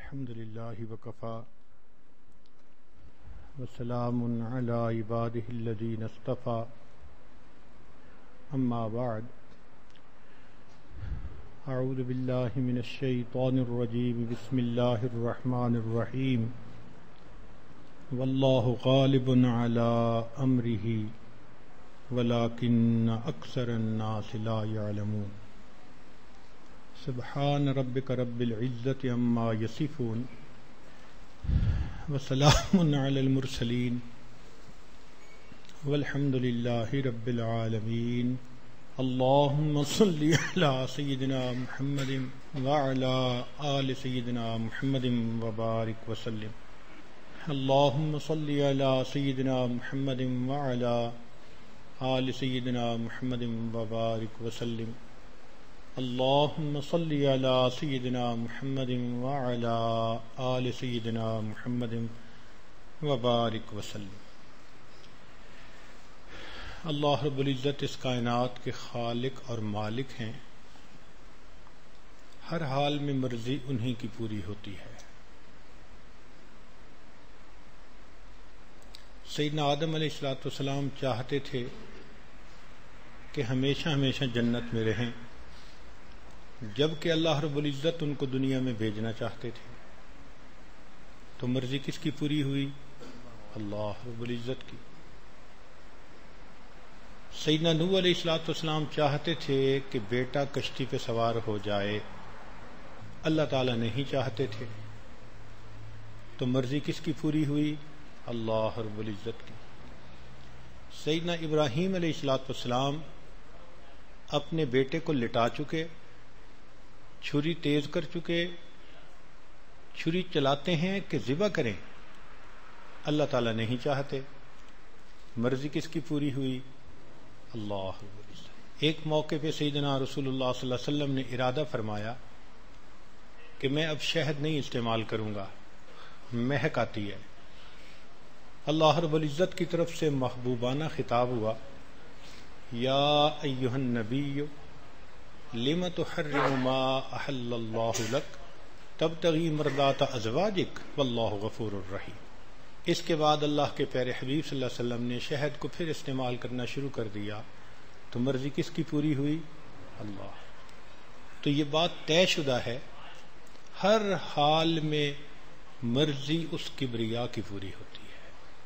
الحمد لله وكفى وسلام على عباده الذين اصطفى أما بعد أعوذ بالله من الشيطان الرجيم بسم الله الرحمن الرحيم والله غالب على أمره ولكن أكثر الناس لا يعلمون سبحان ربك رب العزة عما يصفون وسلام على المرسلين والحمد لله رب العالمين اللهم صل على سيدنا محمد وعلى آل سيدنا محمد وبارك وسلم اللهم صل على سيدنا محمد وعلى آل سيدنا محمد وبارك وسلم اللهم صل على سيدنا محمد وعلى آل سيدنا محمد وبارك وسلم۔ اللہ رب العزت اس کائنات کے خالق اور مالک ہیں، ہر حال میں مرضی انہی کی پوری ہوتی ہے۔ سیدنا آدم علیہ السلام چاہتے تھے کہ ہمیشہ ہمیشہ جنت میں رہیں، جبکہ اللہ رب العزت ان کو دنیا میں بھیجنا چاہتے تھے، تو مرضی کس کی پوری ہوئی؟ اللہ رب العزت کی۔ سیدنا نوح علیہ السلام چاہتے تھے کہ بیٹا کشتی پہ سوار ہو جائے، اللہ تعالیٰ نہیں چاہتے تھے، تو مرضی کس کی پوری ہوئی؟ اللہ رب العزت کی۔ سیدنا ابراہیم علیہ السلام اپنے بیٹے کو لٹا چکے، چھری تیز کر چکے، چھری چلاتے ہیں کہ ذبح کریں، اللہ تعالیٰ نہیں چاہتے، مرضی کس کی پوری ہوئی؟ اللہ رب العزت۔ ایک موقع پہ سیدنا رسول اللہ صلی اللہ علیہ وسلم نے ارادہ فرمایا کہ میں اب شہد نہیں استعمال کروں گا، مہک آتی ہے۔ اللہ رب العزت کی طرف سے محبوبانہ خطاب ہوا، یا ایھا النبی لم تحرم ما احل اللہ لک تبتغی مرضات ازواجک واللہ غفور الرحیم۔ اس کے بعد اللہ کے پیارے حبیب صلی اللہ علیہ وسلم نے شہد کو پھر استعمال کرنا شروع کر دیا، تو مرضی کس کی پوری ہوئی؟ اللہ۔ تو یہ بات طے شدہ ہے، ہر حال میں مرضی اس کبریا کی پوری ہوتی ہے۔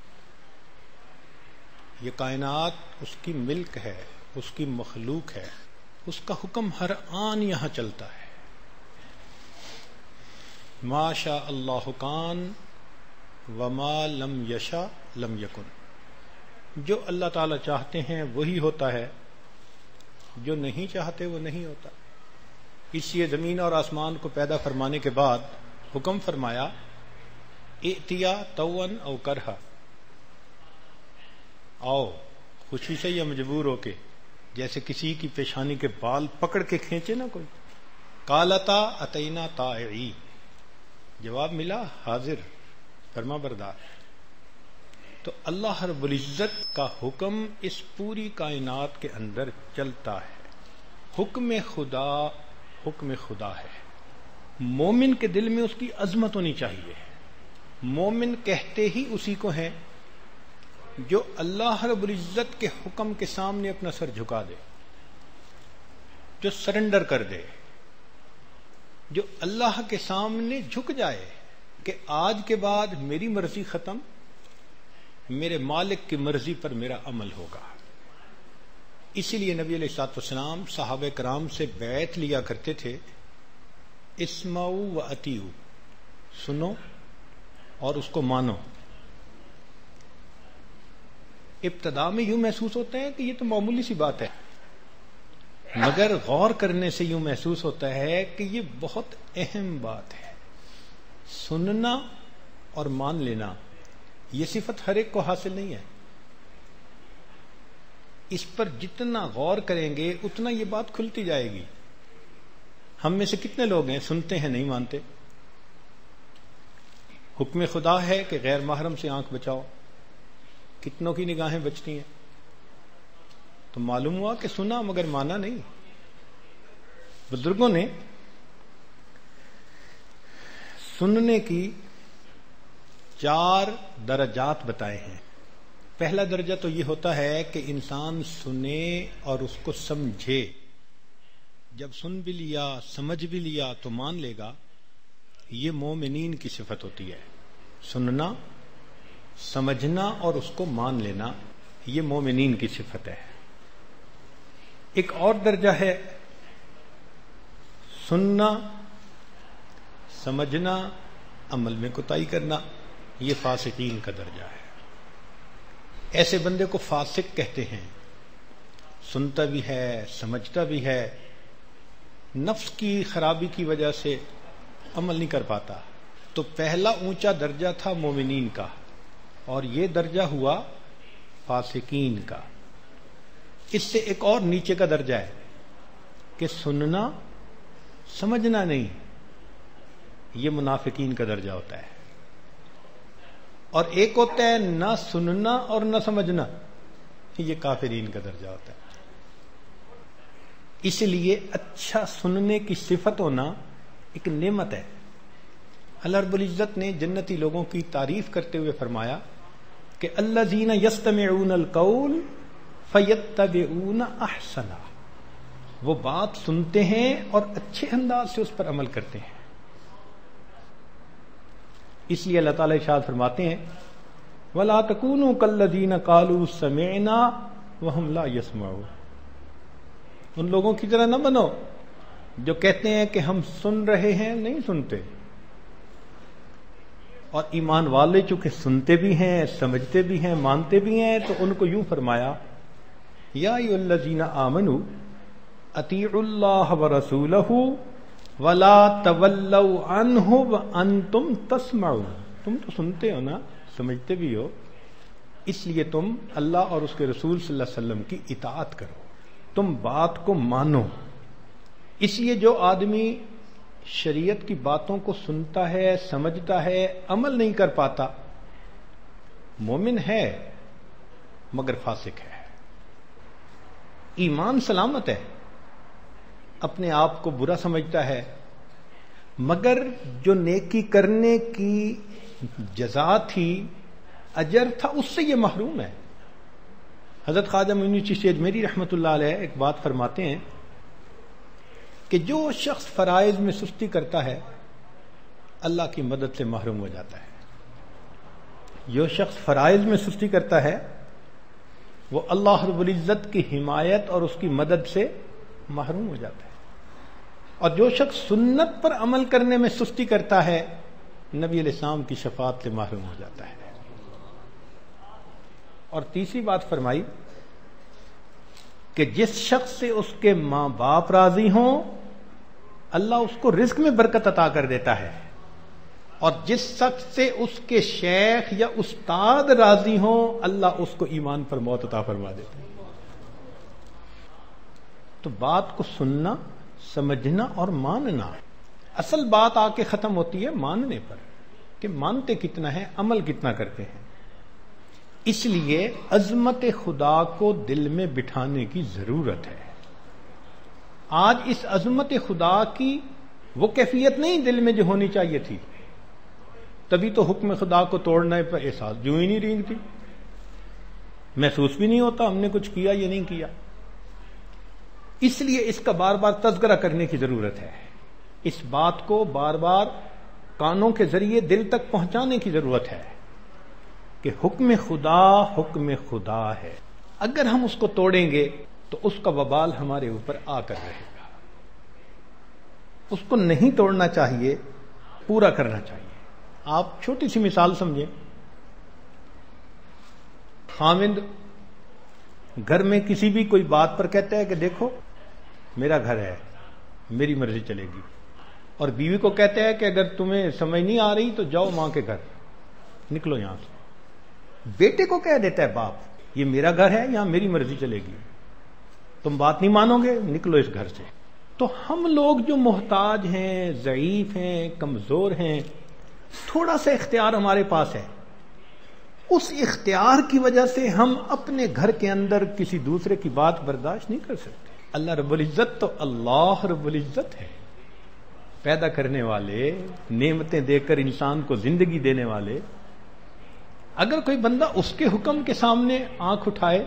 یہ کائنات اس کی ملک ہے، اس کی مخلوق ہے، اس کا حکم ہر آن یہاں چلتا ہے۔ ما شاء اللہ کان وما لم یشاء لم یکن۔ جو اللہ تعالیٰ چاہتے ہیں وہی ہوتا ہے، جو نہیں چاہتے وہ نہیں ہوتا۔ اس لیے زمین اور آسمان کو پیدا فرمانے کے بعد حکم فرمایا، ائتیا طوعا او کرہا، آؤ خوشی سے یا مجبور ہو کے، جیسے کسی کی پیشانی کے بال پکڑ کے کھینچے نا کوئی۔ قالتا اتینا طائعی، جواب ملا حاضر فرما بردار۔ تو اللہ رب العزت کا حکم اس پوری کائنات کے اندر چلتا ہے۔ حکم خدا ہے۔ مومن کے دل میں اس کی عظمت ہونی چاہیے۔ مومن کہتے ہی اسی کو ہیں جو اللہ رب العزت کے حکم کے سامنے اپنا سر جھکا دے، جو سرنڈر کر دے، جو اللہ کے سامنے جھک جائے کہ آج کے بعد میری مرضی ختم، میرے مالک کی مرضی پر میرا عمل ہوگا۔ اسی لیے نبی علیہ السلام صحابہ کرام سے بیعت لیا کرتے تھے، اسمعوا و اطیعوا، سنو اور اس کو مانو۔ ابتدا میں یوں محسوس ہوتا ہے کہ یہ تو معمولی سی بات ہے، مگر غور کرنے سے یوں محسوس ہوتا ہے کہ یہ بہت اہم بات ہے۔ سننا اور مان لینا، یہ صفت ہر ایک کو حاصل نہیں ہے۔ اس پر جتنا غور کریں گے اتنا یہ بات کھلتی جائے گی۔ ہم میں سے کتنے لوگ ہیں سنتے ہیں نہیں مانتے؟ حکم خدا ہے کہ غیر محرم سے آنکھ بچاؤ، کتنوں کی نگاہیں بچتی ہیں؟ تو معلوم ہوا کہ سنا مگر مانا نہیں۔ بزرگوں نے سننے کی 4 درجات بتائے ہیں. پہلا درجہ تو یہ ہوتا ہے کہ انسان سنے اور اس کو سمجھے. جب سن بھی لیا سمجھ بھی لیا تو مان لے گا. یہ مومنین کی صفت ہوتی ہے، سننا سمجھنا اور اس کو مان لینا، یہ مومنین کی صفت ہے. ایک اور درجہ ہے سننا سمجھنا عمل میں کوتاہی کرنا، یہ فاسقین کا درجہ ہے. ایسے بندے کو فاسق کہتے ہیں، سنتا بھی ہے سمجھتا بھی ہے، نفس کی خرابی کی وجہ سے عمل نہیں کر پاتا. تو پہلا اونچا درجہ تھا مومنین کا، اور یہ درجہ ہوا فاسقین کا. اس سے ایک اور نیچے کا درجہ ہے کہ سننا سمجھنا نہیں، یہ منافقین کا درجہ ہوتا ہے. اور ایک ہوتا ہے نہ سننا اور نہ سمجھنا، یہ کافرین کا درجہ ہوتا ہے. اس لیے اچھا سننے کی صفت ہونا ایک نعمت ہے. اللہ رب العزت نے جنتی لوگوں کی تعریف کرتے ہوئے فرمایا کہ الذین یستمعون القول فیتبعون احسنہ، وہ بات سنتے ہیں اور اچھے انداز سے اس پر عمل کرتے ہیں. اس لیے اللہ تعالیٰ ارشاد فرماتے ہیں وَلَا تَكُونُوا كَالَّذِينَ قَالُوا سَمِعْنَا وَهُمْ لَا يَسْمَعُونَ، ان لوگوں کی طرح نہ بنو جو کہتے ہیں کہ ہم سن رہے ہیں نہیں سنتے. اور ایمان والے چونکہ سنتے بھی ہیں سمجھتے بھی ہیں مانتے بھی ہیں، تو ان کو یوں فرمایا یا ایھا الذین آمنوا اطیعوا اللہ ورسولہ ولا تولوا عنہ وانتم تسمعون. تم تو سنتے ہو نا سمجھتے بھی ہو، اس لیے تم اللہ اور اس کے رسول صلی اللہ علیہ وسلم کی اطاعت کرو، تم بات کو مانو. اس لیے جو آدمی شریعت کی باتوں کو سنتا ہے سمجھتا ہے عمل نہیں کر پاتا، مومن ہے مگر فاسق ہے. ایمان سلامت ہے، اپنے آپ کو برا سمجھتا ہے، مگر جو نیکی کرنے کی جزا تھی اجر تھا اس سے یہ محروم ہے. حضرت خواجہ معین چشتی اجمیری رحمۃ اللہ علیہ ایک بات فرماتے ہیں کہ جو شخص فرائض میں سستی کرتا ہے اللہ کی مدد سے محروم ہو جاتا ہے. جو شخص فرائض میں سستی کرتا ہے وہ اللہ رب العزت کی حمایت اور اس کی مدد سے محروم ہو جاتا ہے. اور جو شخص سنت پر عمل کرنے میں سستی کرتا ہے نبی علیہ السلام کی شفاعت سے محروم ہو جاتا ہے. اور تیسری بات فرمائی کہ جس شخص سے اس کے ماں باپ راضی ہوں اللہ اس کو رزق میں برکت عطا کر دیتا ہے، اور جس شخص سے اس کے شیخ یا استاد راضی ہوں اللہ اس کو ایمان پر موت عطا فرما دیتا ہے. تو بات کو سننا سمجھنا اور ماننا، اصل بات آ کے ختم ہوتی ہے ماننے پر کہ مانتے کتنا ہے عمل کتنا کرتے ہیں. اس لیے عظمت خدا کو دل میں بٹھانے کی ضرورت ہے. آج اس عظمت خدا کی وہ کیفیت نہیں دل میں جو ہونی چاہیے تھی، تبھی تو حکم خدا کو توڑنے پر احساس جو ہی نہیں رینگتی، محسوس بھی نہیں ہوتا ہم نے کچھ کیا یا نہیں کیا. اس لیے اس کا بار بار تذکرہ کرنے کی ضرورت ہے. اس بات کو بار بار کانوں کے ذریعے دل تک پہنچانے کی ضرورت ہے کہ حکم خدا ہے. اگر ہم اس کو توڑیں گے تو اس کا وبال ہمارے اوپر آ کر رہے گا. اس کو نہیں توڑنا چاہیے، پورا کرنا چاہیے. آپ چھوٹی سی مثال سمجھیں، خاوند گھر میں کسی بھی کوئی بات پر کہتا ہے کہ دیکھو میرا گھر ہے میری مرضی چلے گی، اور بیوی کو کہتا ہے کہ اگر تمہیں سمجھ نہیں آ رہی تو جاؤ ماں کے گھر، نکلو یہاں سے. بیٹے کو کہہ دیتا ہے باپ یہ میرا گھر ہے یہاں میری مرضی چلے گی، تم بات نہیں مانو گے نکلو اس گھر سے. تو ہم لوگ جو محتاج ہیں ضعیف ہیں کمزور ہیں، تھوڑا سا اختیار ہمارے پاس ہے، اس اختیار کی وجہ سے ہم اپنے گھر کے اندر کسی دوسرے کی بات برداشت نہیں کر سکتے. اللہ رب العزت تو اللہ رب العزت ہے، پیدا کرنے والے، نعمتیں دے کر انسان کو زندگی دینے والے، اگر کوئی بندہ اس کے حکم کے سامنے آنکھ اٹھائے،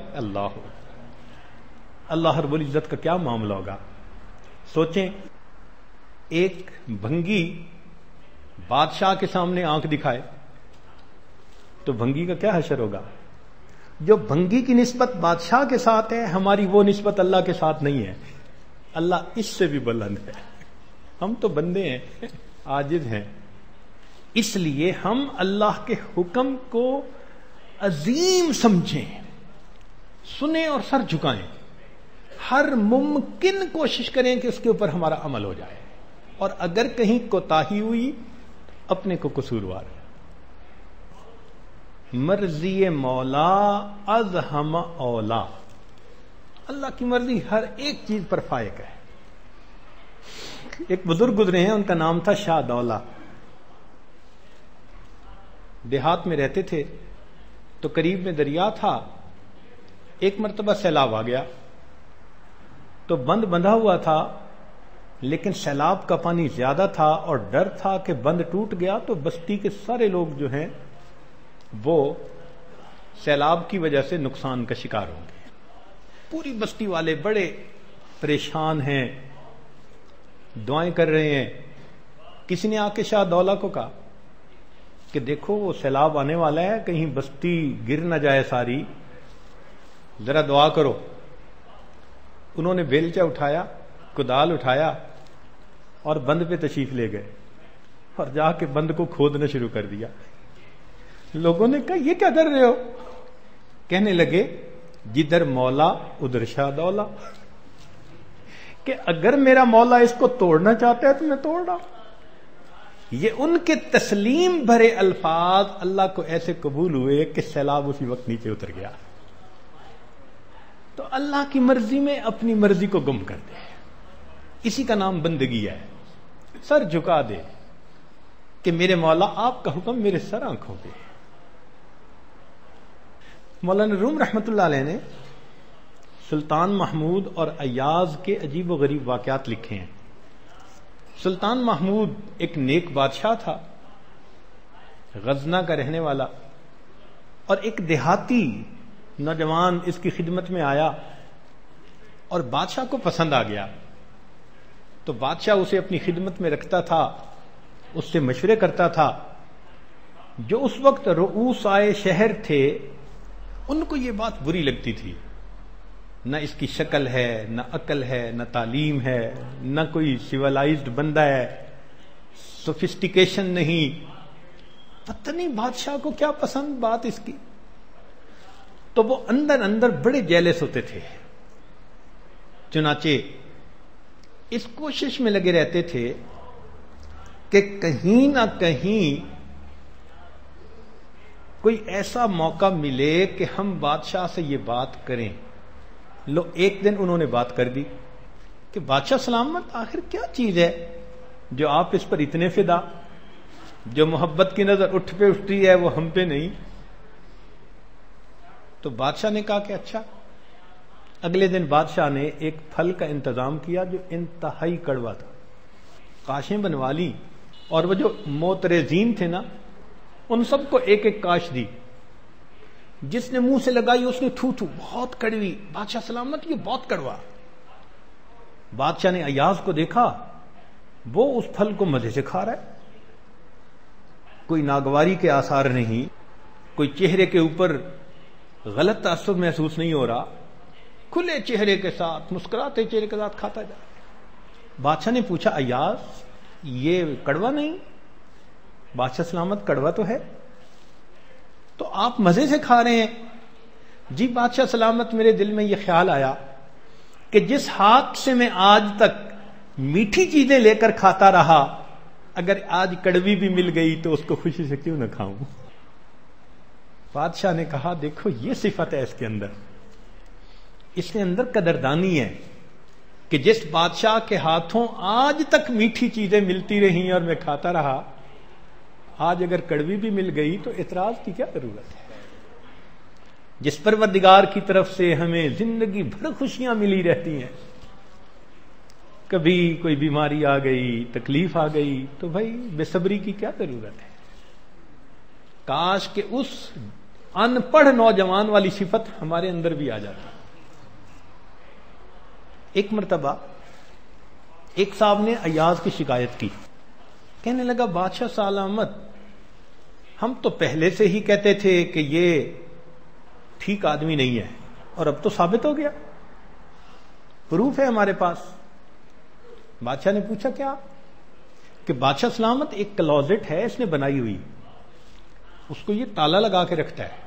اللہ رب العزت کا کیا معاملہ ہوگا؟ سوچیں، ایک بھنگی بادشاہ کے سامنے آنکھ دکھائے تو بھنگی کا کیا حشر ہوگا؟ جو بھنگی کی نسبت بادشاہ کے ساتھ ہے، ہماری وہ نسبت اللہ کے ساتھ نہیں ہے۔ اللہ اس سے بھی بلند ہے، ہم تو بندے ہیں، عاجز ہیں، اس لیے ہم اللہ کے حکم کو عظیم سمجھیں، سنیں اور سر جھکائیں، ہر ممکن کوشش کریں کہ اس کے اوپر ہمارا عمل ہو جائے، اور اگر کہیں کوتاہی ہوئی اپنے کو قصوروار ہے۔ مرضی مولا از ہم اولا، اللہ کی مرضی ہر ایک چیز پر فائق ہے۔ ایک بزرگ گزرے ہیں، ان کا نام تھا شاہ دولہ، دیہات میں رہتے تھے، تو قریب میں دریا تھا۔ ایک مرتبہ سیلاب آ گیا تو بند بندھا ہوا تھا، لیکن سیلاب کا پانی زیادہ تھا اور ڈر تھا کہ بند ٹوٹ گیا تو بستی کے سارے لوگ جو ہیں وہ سیلاب کی وجہ سے نقصان کا شکار ہوں گے۔ پوری بستی والے بڑے پریشان ہیں، دعائیں کر رہے ہیں۔ کسی نے آ کے شاہ دولہ کو کہا کہ دیکھو وہ سیلاب آنے والا ہے، کہیں بستی گر نہ جائے ساری، ذرا دعا کرو۔ انہوں نے بیلچہ اٹھایا، کدال اٹھایا اور بند پہ تشریف لے گئے اور جا کے بند کو کھودنا شروع کر دیا۔ لوگوں نے کہا یہ کیا کر رہے ہو؟ کہنے لگے جدھر مولا ادھر شاہ دولہ، کہ اگر میرا مولا اس کو توڑنا چاہتا ہے تو میں توڑ رہا ہوں۔ یہ ان کے تسلیم بھرے الفاظ اللہ کو ایسے قبول ہوئے کہ سیلاب اسی وقت نیچے اتر گیا۔ تو اللہ کی مرضی میں اپنی مرضی کو گم کر دے، اسی کا نام بندگی ہے۔ سر جھکا دے کہ میرے مولا آپ کا حکم میرے سر آنکھوں پہ۔ مولانا روم رحمت اللہ علیہ نے سلطان محمود اور ایاز کے عجیب و غریب واقعات لکھے ہیں۔ سلطان محمود ایک نیک بادشاہ تھا، غزنہ کا رہنے والا، اور ایک دیہاتی نوجوان اس کی خدمت میں آیا اور بادشاہ کو پسند آ گیا، تو بادشاہ اسے اپنی خدمت میں رکھتا تھا، اس سے مشورے کرتا تھا۔ جو اس وقت رؤوسائے شہر تھے ان کو یہ بات بری لگتی تھی، نہ اس کی شکل ہے، نہ عقل ہے، نہ تعلیم ہے، نہ کوئی سیولائزڈ بندہ ہے، سوفسٹیکیشن نہیں، پتہ نہیں بادشاہ کو کیا پسند بات اس کی۔ تو وہ اندر اندر بڑے جیلس ہوتے تھے، چنانچہ اس کوشش میں لگے رہتے تھے کہ کہیں نہ کہیں کوئی ایسا موقع ملے کہ ہم بادشاہ سے یہ بات کریں۔ لو ایک دن انہوں نے بات کر دی کہ بادشاہ سلامت، آخر کیا چیز ہے جو آپ اس پر اتنے فدا، جو محبت کی نظر اٹھ پہ اٹھتی ہے وہ ہم پہ نہیں۔ تو بادشاہ نے کہا کہ اچھا۔ اگلے دن بادشاہ نے ایک پھل کا انتظام کیا جو انتہائی کڑوا تھا، کاشیں بنوا لی، اور وہ جو معترضین تھے نا ان سب کو ایک ایک کاش دی۔ جس نے منہ سے لگائی اس نے تھو تھو، بہت کڑوی، بادشاہ سلامت یہ بہت کڑوا۔ بادشاہ نے ایاز کو دیکھا، وہ اس پھل کو مزے سے کھا رہا ہے، کوئی ناگواری کے آثار نہیں، کوئی چہرے کے اوپر غلط تاثر محسوس نہیں ہو رہا، کھلے چہرے کے ساتھ، مسکراتے چہرے کے ساتھ کھاتا جا۔ بادشاہ نے پوچھا ایاز یہ کڑوا نہیں؟ بادشاہ سلامت کڑوا تو ہے، تو آپ مزے سے کھا رہے ہیں؟ جی بادشاہ سلامت میرے دل میں یہ خیال آیا کہ جس ہاتھ سے میں آج تک میٹھی چیزیں لے کر کھاتا رہا، اگر آج کڑوی بھی مل گئی تو اس کو خوشی سے کیوں نہ کھاؤں۔ بادشاہ نے کہا دیکھو یہ صفت ہے اس کے اندر، اس کے اندر قدردانی ہے کہ جس بادشاہ کے ہاتھوں آج تک میٹھی چیزیں ملتی رہیں اور میں کھاتا رہا، آج اگر کڑوی بھی مل گئی تو اعتراض کی کیا ضرورت ہے۔ جس پروردگار کی طرف سے ہمیں زندگی بھر خوشیاں ملی رہتی ہیں، کبھی کوئی بیماری آ گئی، تکلیف آ گئی تو بھائی بے صبری کی کیا ضرورت ہے؟ کاش کہ اس ان پڑھ نوجوان والی صفت ہمارے اندر بھی آ جاتی۔ ایک مرتبہ ایک صاحب نے ایاز کی شکایت کی، کہنے لگا بادشاہ سلامت، ہم تو پہلے سے ہی کہتے تھے کہ یہ ٹھیک آدمی نہیں ہے، اور اب تو ثابت ہو گیا، پروف ہے ہمارے پاس۔ بادشاہ نے پوچھا کیا؟ کہ بادشاہ سلامت ایک کلوزٹ ہے اس نے بنائی ہوئی، اس کو یہ تالا لگا کے رکھتا ہے،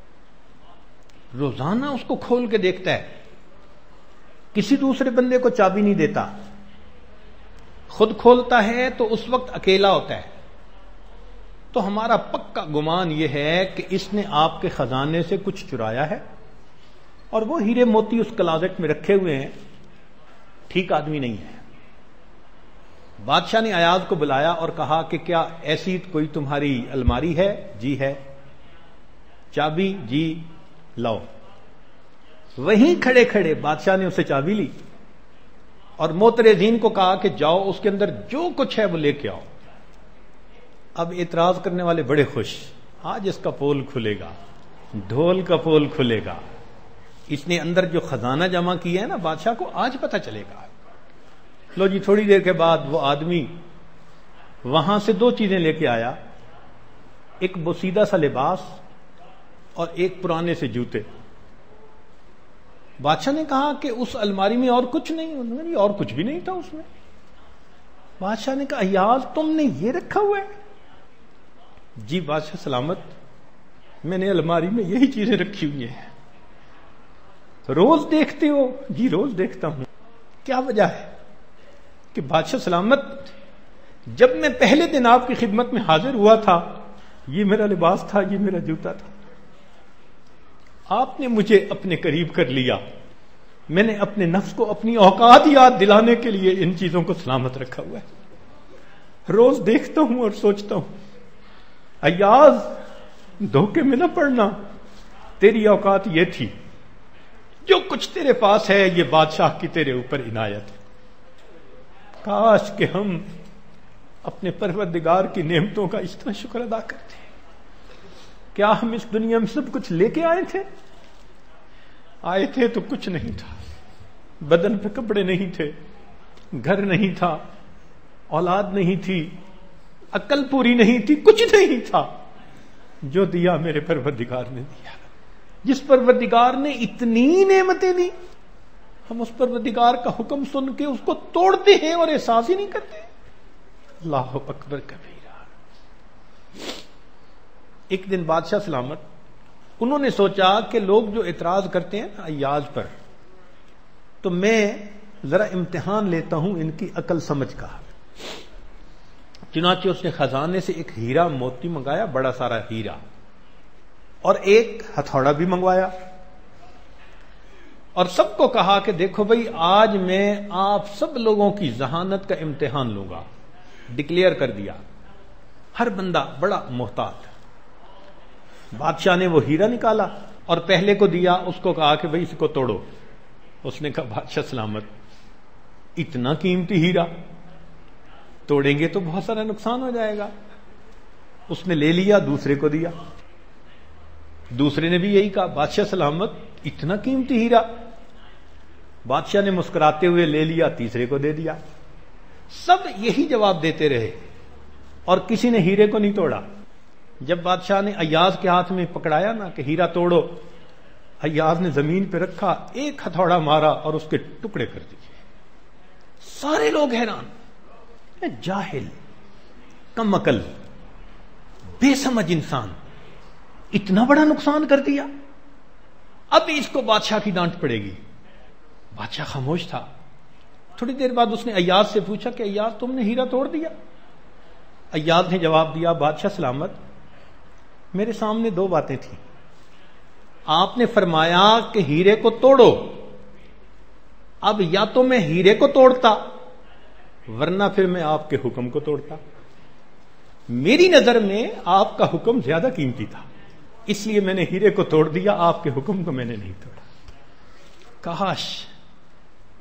روزانہ اس کو کھول کے دیکھتا ہے، کسی دوسرے بندے کو چابی نہیں دیتا، خود کھولتا ہے تو اس وقت اکیلا ہوتا ہے۔ تو ہمارا پکا گمان یہ ہے کہ اس نے آپ کے خزانے سے کچھ چرایا ہے، اور وہ ہیرے موتی اس کلازٹ میں رکھے ہوئے ہیں، ٹھیک آدمی نہیں ہے۔ بادشاہ نے ایاز کو بلایا اور کہا کہ کیا ایسی کوئی تمہاری الماری ہے؟ جی ہے۔ چابی؟ جی لاؤ۔ وہیں کھڑے کھڑے بادشاہ نے اسے چابی لی اور معترضین کو کہا کہ جاؤ اس کے اندر جو کچھ ہے وہ لے کے آؤ۔ اب اعتراض کرنے والے بڑے خوش، آج اس کا پول کھلے گا، ڈھول کا پول کھلے گا، اس نے اندر جو خزانہ جمع کیا ہے نا بادشاہ کو آج پتہ چلے گا۔ لو جی، تھوڑی دیر کے بعد وہ آدمی وہاں سے دو چیزیں لے کے آیا، ایک بوسیدہ سا لباس اور ایک پرانے سے جوتے۔ بادشاہ نے کہا کہ اس الماری میں اور کچھ نہیں؟ انہوں نے کہا اور کچھ بھی نہیں تھا اس میں۔ بادشاہ نے کہا ایاز تم نے یہ رکھا ہوا ہے؟ جی بادشاہ سلامت، میں نے الماری میں یہی چیزیں رکھی ہوئی ہیں۔ روز دیکھتے ہو؟ جی روز دیکھتا ہوں۔ کیا وجہ ہے؟ کہ بادشاہ سلامت، جب میں پہلے دن آپ کی خدمت میں حاضر ہوا تھا یہ میرا لباس تھا، یہ میرا جوتا تھا، آپ نے مجھے اپنے قریب کر لیا، میں نے اپنے نفس کو اپنی اوقات یاد دلانے کے لیے ان چیزوں کو سلامت رکھا ہوا ہے۔ روز دیکھتا ہوں اور سوچتا ہوں ایاز دھوکے میں نہ پڑنا، تیری اوقات یہ تھی، جو کچھ تیرے پاس ہے یہ بادشاہ کی تیرے اوپر عنایت ہے۔ کاش کہ ہم اپنے پروردگار کی نعمتوں کا اس طرح شکر ادا کرتے ہیں۔ کیا ہم اس دنیا میں سب کچھ لے کے آئے تھے تو کچھ نہیں تھا، بدن پہ کپڑے نہیں تھے، گھر نہیں تھا، اولاد نہیں تھی، عقل پوری نہیں تھی، کچھ نہیں تھا۔ جو دیا میرے پروردگار نے دیا۔ جس پروردگار نے اتنی نعمتیں دی، ہم اس پروردگار کا حکم سن کے اس کو توڑتے ہیں اور احساس ہی نہیں کرتے۔ اللہ اکبر کبیرہ۔ ایک دن بادشاہ سلامت، انہوں نے سوچا کہ لوگ جو اعتراض کرتے ہیں ایاز پر، تو میں ذرا امتحان لیتا ہوں ان کی عقل سمجھ کا۔ چنانچہ اس نے خزانے سے ایک ہیرا موتی منگایا، بڑا سارا ہیرا، اور ایک ہتھوڑا بھی منگوایا، اور سب کو کہا کہ دیکھو بھئی آج میں آپ سب لوگوں کی ذہانت کا امتحان لوں گا۔ ڈکلیئر کر دیا، ہر بندہ بڑا محتاط۔ بادشاہ نے وہ ہیرا نکالا اور پہلے کو دیا، اس کو کہا کہ بھئی اس کو توڑو۔ اس نے کہا بادشاہ سلامت، اتنا قیمتی ہیرا توڑیں گے تو بہت سارا نقصان ہو جائے گا۔ اس نے لے لیا، دوسرے کو دیا، دوسرے نے بھی یہی کہا بادشاہ سلامت، اتنا قیمتی ہیرا۔ بادشاہ نے مسکراتے ہوئے لے لیا، تیسرے کو دے دیا۔ سب یہی جواب دیتے رہے اور کسی نے ہیرے کو نہیں توڑا۔ جب بادشاہ نے ایاز کے ہاتھ میں پکڑایا نا کہ ہیرا توڑو، ایاز نے زمین پہ رکھا، ایک ہتھوڑا مارا اور اس کے ٹکڑے کر دیے۔ سارے لوگ حیران، جاہل، کم عقل، بے سمجھ انسان، اتنا بڑا نقصان کر دیا، اب اس کو بادشاہ کی ڈانٹ پڑے گی۔ بادشاہ خاموش تھا۔ تھوڑی دیر بعد اس نے ایاز سے پوچھا کہ ایاز تم نے ہیرا توڑ دیا؟ ایاز نے جواب دیا بادشاہ سلامت، میرے سامنے دو باتیں تھیں، آپ نے فرمایا کہ ہیرے کو توڑو، اب یا تو میں ہیرے کو توڑتا ورنہ پھر میں آپ کے حکم کو توڑتا۔ میری نظر میں آپ کا حکم زیادہ قیمتی تھا، اس لیے میں نے ہیرے کو توڑ دیا، آپ کے حکم کو میں نے نہیں توڑا۔ کاش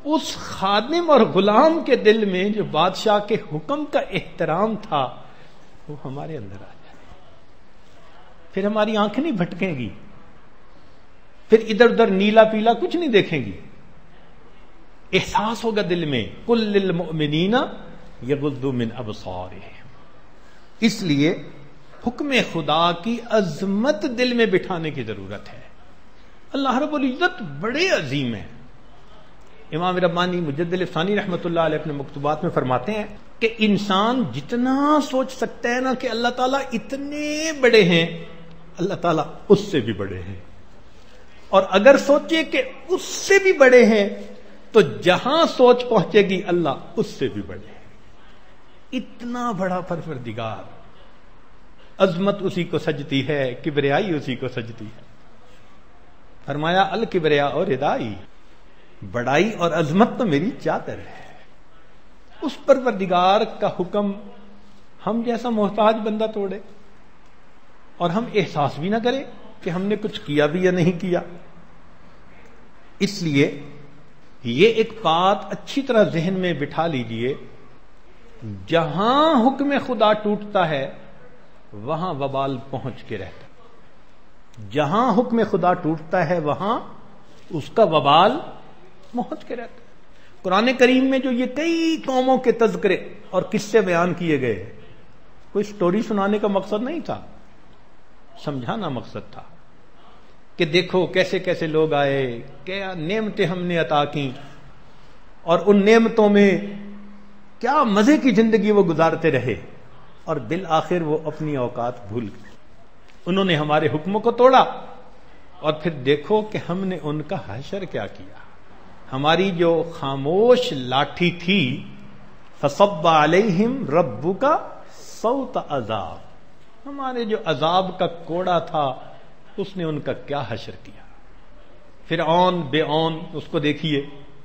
اس خادم اور غلام کے دل میں جو بادشاہ کے حکم کا احترام تھا وہ ہمارے اندر آ جائے، پھر ہماری آنکھ نہیں بھٹکیں گی، پھر ادھر ادھر نیلا پیلا کچھ نہیں دیکھیں گی، احساس ہوگا دل میں قل للمؤمنین یغضوا من ابصارہم۔ اس لیے حکم خدا کی عظمت دل میں بٹھانے کی ضرورت ہے۔ اللہ رب العزت بڑے عظیم ہیں۔ امام ربانی مجدد ثانی رحمۃ اللہ علیہ اپنے مکتوبات میں فرماتے ہیں کہ انسان جتنا سوچ سکتا ہے نا کہ اللہ تعالیٰ اتنے بڑے ہیں، اللہ تعالیٰ اس سے بھی بڑے ہیں، اور اگر سوچے کہ اس سے بھی بڑے ہیں تو جہاں سوچ پہنچے گی اللہ اس سے بھی بڑے ہیں۔ اتنا بڑا پروردگار، عظمت اسی کو سجتی ہے، کبریائی اسی کو سجتی ہے۔ فرمایا الکبریا اور ردائی، بڑائی اور عظمت تو میری چادر ہے۔ اس پروردگار کا حکم ہم جیسا محتاج بندہ توڑے اور ہم احساس بھی نہ کریں کہ ہم نے کچھ کیا بھی یا نہیں کیا۔ اس لیے یہ ایک بات اچھی طرح ذہن میں بٹھا لیجئے، جہاں حکم خدا ٹوٹتا ہے وہاں وبال پہنچ کے رہتا ہے، جہاں حکم خدا ٹوٹتا ہے وہاں اس کا وبال پہنچ کے رہتا ہے۔ قرآن کریم میں جو یہ کئی قوموں کے تذکرے اور قصے بیان کیے گئے، کوئی سٹوری سنانے کا مقصد نہیں تھا، سمجھانا مقصد تھا کہ دیکھو کیسے کیسے لوگ آئے، کیا نعمتیں ہم نے عطا کی، اور ان نعمتوں میں کیا مزے کی زندگی وہ گزارتے رہے، اور بالآخر وہ اپنی اوقات بھول گئے۔ انہوں نے ہمارے حکموں کو توڑا، اور پھر دیکھو کہ ہم نے ان کا حشر کیا کیا۔ ہماری جو خاموش لاٹھی تھی، فصب علیہم ربک صوت عذاب، ہمارے جو عذاب کا کوڑا تھا اس نے ان کا کیا حشر کیا۔ فرعون بے اون، اس کو دیکھیے،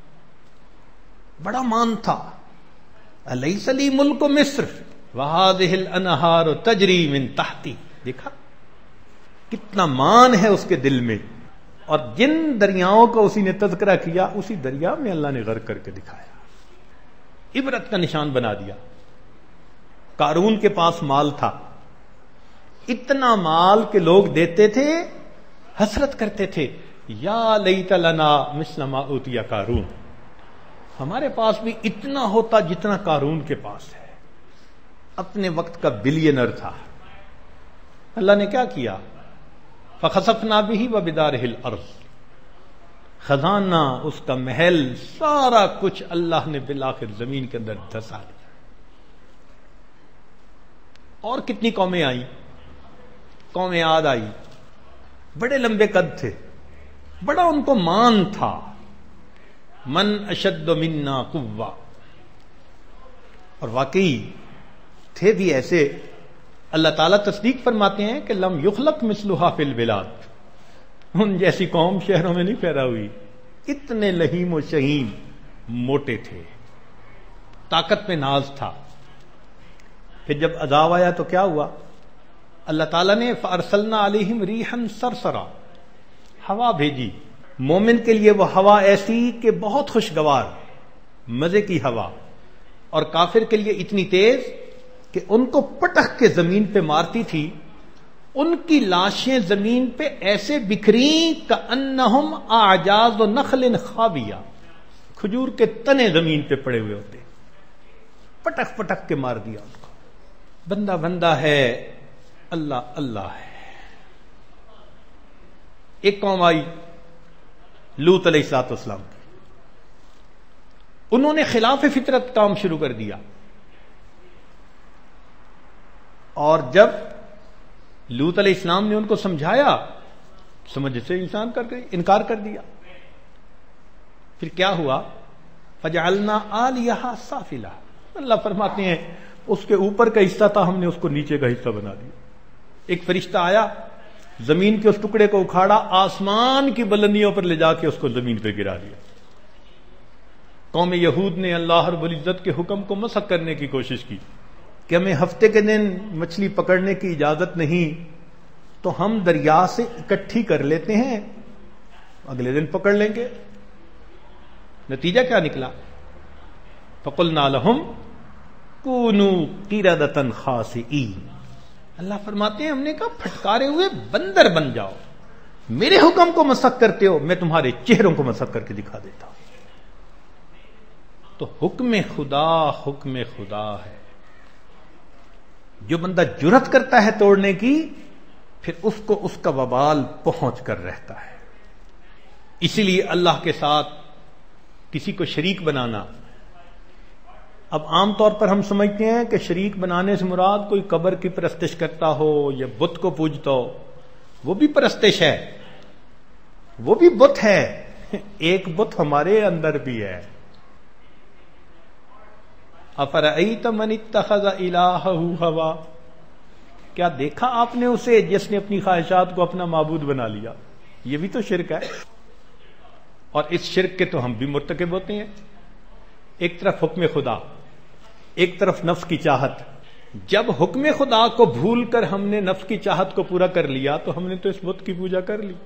بڑا مان تھا، الیس لی ملک مصر وہذہ الانہار تجری من تحتی، دیکھا کتنا مان ہے اس کے دل میں، اور جن دریاؤں کا اسی نے تذکرہ کیا اسی دریا میں اللہ نے غرق کر کے دکھایا، عبرت کا نشان بنا دیا۔ قارون کے پاس مال تھا، اتنا مال کہ لوگ دیتے تھے، حسرت کرتے تھے، یا لیت لنا مثل ما اوتی قارون، ہمارے پاس بھی اتنا ہوتا جتنا قارون کے پاس ہے۔ اپنے وقت کا بلینر تھا۔ اللہ نے کیا کیا؟ فخسفنا به وبدارہ الارض، خزانہ اس کا محل سارا کچھ اللہ نے بالآخر زمین کے اندر دھسا دیا۔ اور کتنی قومیں آئیں، قوم عاد آئی، بڑے لمبے قد تھے، بڑا ان کو مان تھا، من اشد منا قوہ، اور واقعی تھے بھی ایسے۔ اللہ تعالیٰ تصدیق فرماتے ہیں کہ لم یخلق مثلھا فی البلاد، ان جیسی قوم شہروں میں نہیں پیدا ہوئی، اتنے لہیم و شہیم، موٹے تھے، طاقت پہ ناز تھا۔ پھر جب عذاب آیا تو کیا ہوا؟ اللہ تعالیٰ نے فارسلنا علیہم ریحا صرصرا، ہوا بھیجی۔ مومن کے لیے وہ ہوا ایسی کہ بہت خوشگوار، مزے کی ہوا، اور کافر کے لیے اتنی تیز کہ ان کو پٹخ کے زمین پہ مارتی تھی، ان کی لاشیں زمین پہ ایسے بکھری کأنہم اعجاز نخل خاویہ، کھجور کے تنے زمین پہ پڑے ہوئے ہوتے، پٹخ پٹخ کے مار دیا ان کو۔ بندہ بندہ ہے، اللہ اللہ ہے۔ ایک قوم آئی لوط علیہ السلام کی، انہوں نے خلاف فطرت کام شروع کر دیا، اور جب لوط علیہ السلام نے ان کو سمجھایا، سمجھ سے انکار کر دیا۔ پھر کیا ہوا؟ فجعلنا عالیہا سافلہ، اللہ فرماتے ہیں اس کے اوپر کا حصہ تھا، ہم نے اس کو نیچے کا حصہ بنا دیا۔ ایک فرشتہ آیا، زمین کے اس ٹکڑے کو اکھاڑا، آسمان کی بلندیوں پر لے جا کے اس کو زمین پہ گرا دیا۔ قوم یہود نے اللہ رب العزت کے حکم کو مسخ کرنے کی کوشش کی کہ ہمیں ہفتے کے دن مچھلی پکڑنے کی اجازت نہیں، تو ہم دریا سے اکٹھی کر لیتے ہیں، اگلے دن پکڑ لیں گے۔ نتیجہ کیا نکلا؟ فَقُلْنَا لَهُمْ كُونُوا قِرَدَةً خَاسِئِينَ۔ اللہ فرماتے ہیں ہم نے کہا پھٹکارے ہوئے بندر بن جاؤ، میرے حکم کو مسخ کرتے ہو، میں تمہارے چہروں کو مسخ کر کے دکھا دیتا ہوں۔ تو حکم خدا ہے۔ جو بندہ جرأت کرتا ہے توڑنے کی، پھر اس کو اس کا وبال پہنچ کر رہتا ہے۔ اسی لیے اللہ کے ساتھ کسی کو شریک بنانا، اب عام طور پر ہم سمجھتے ہیں کہ شریک بنانے سے مراد کوئی قبر کی پرستش کرتا ہو یا بت کو پوجتا ہو، وہ بھی پرستش ہے، وہ بھی بت ہے، ایک بت ہمارے اندر بھی ہے۔ افرأیت من اتخذ الہہ ہوا، کیا دیکھا آپ نے اسے جس نے اپنی خواہشات کو اپنا معبود بنا لیا؟ یہ بھی تو شرک ہے، اور اس شرک کے تو ہم بھی مرتکب ہوتے ہیں۔ ایک طرف حکم خدا، ایک طرف نفس کی چاہت۔ جب حکم خدا کو بھول کر ہم نے نفس کی چاہت کو پورا کر لیا تو ہم نے تو اس بت کی پوجا کر لی،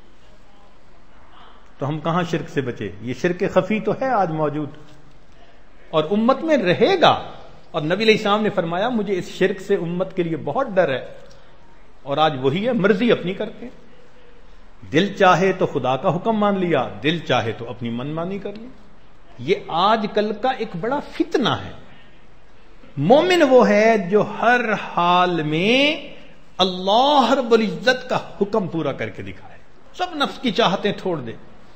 تو ہم کہاں شرک سے بچے؟ یہ شرک خفی تو ہے آج موجود، اور امت میں رہے گا، اور نبی علیہ السلام نے فرمایا مجھے اس شرک سے امت کے لیے بہت ڈر ہے، اور آج وہی ہے، مرضی اپنی کرتے ہیں۔ دل چاہے تو خدا کا حکم مان لیا، دل چاہے تو اپنی من مانی کر لی۔ یہ آج کل کا ایک بڑا فتنہ ہے۔ مومن وہ ہے جو ہر حال میں اللہ رب العزت کا حکم پورا کر کے دکھائے، سب نفس کی چاہتیں چھوڑ دے،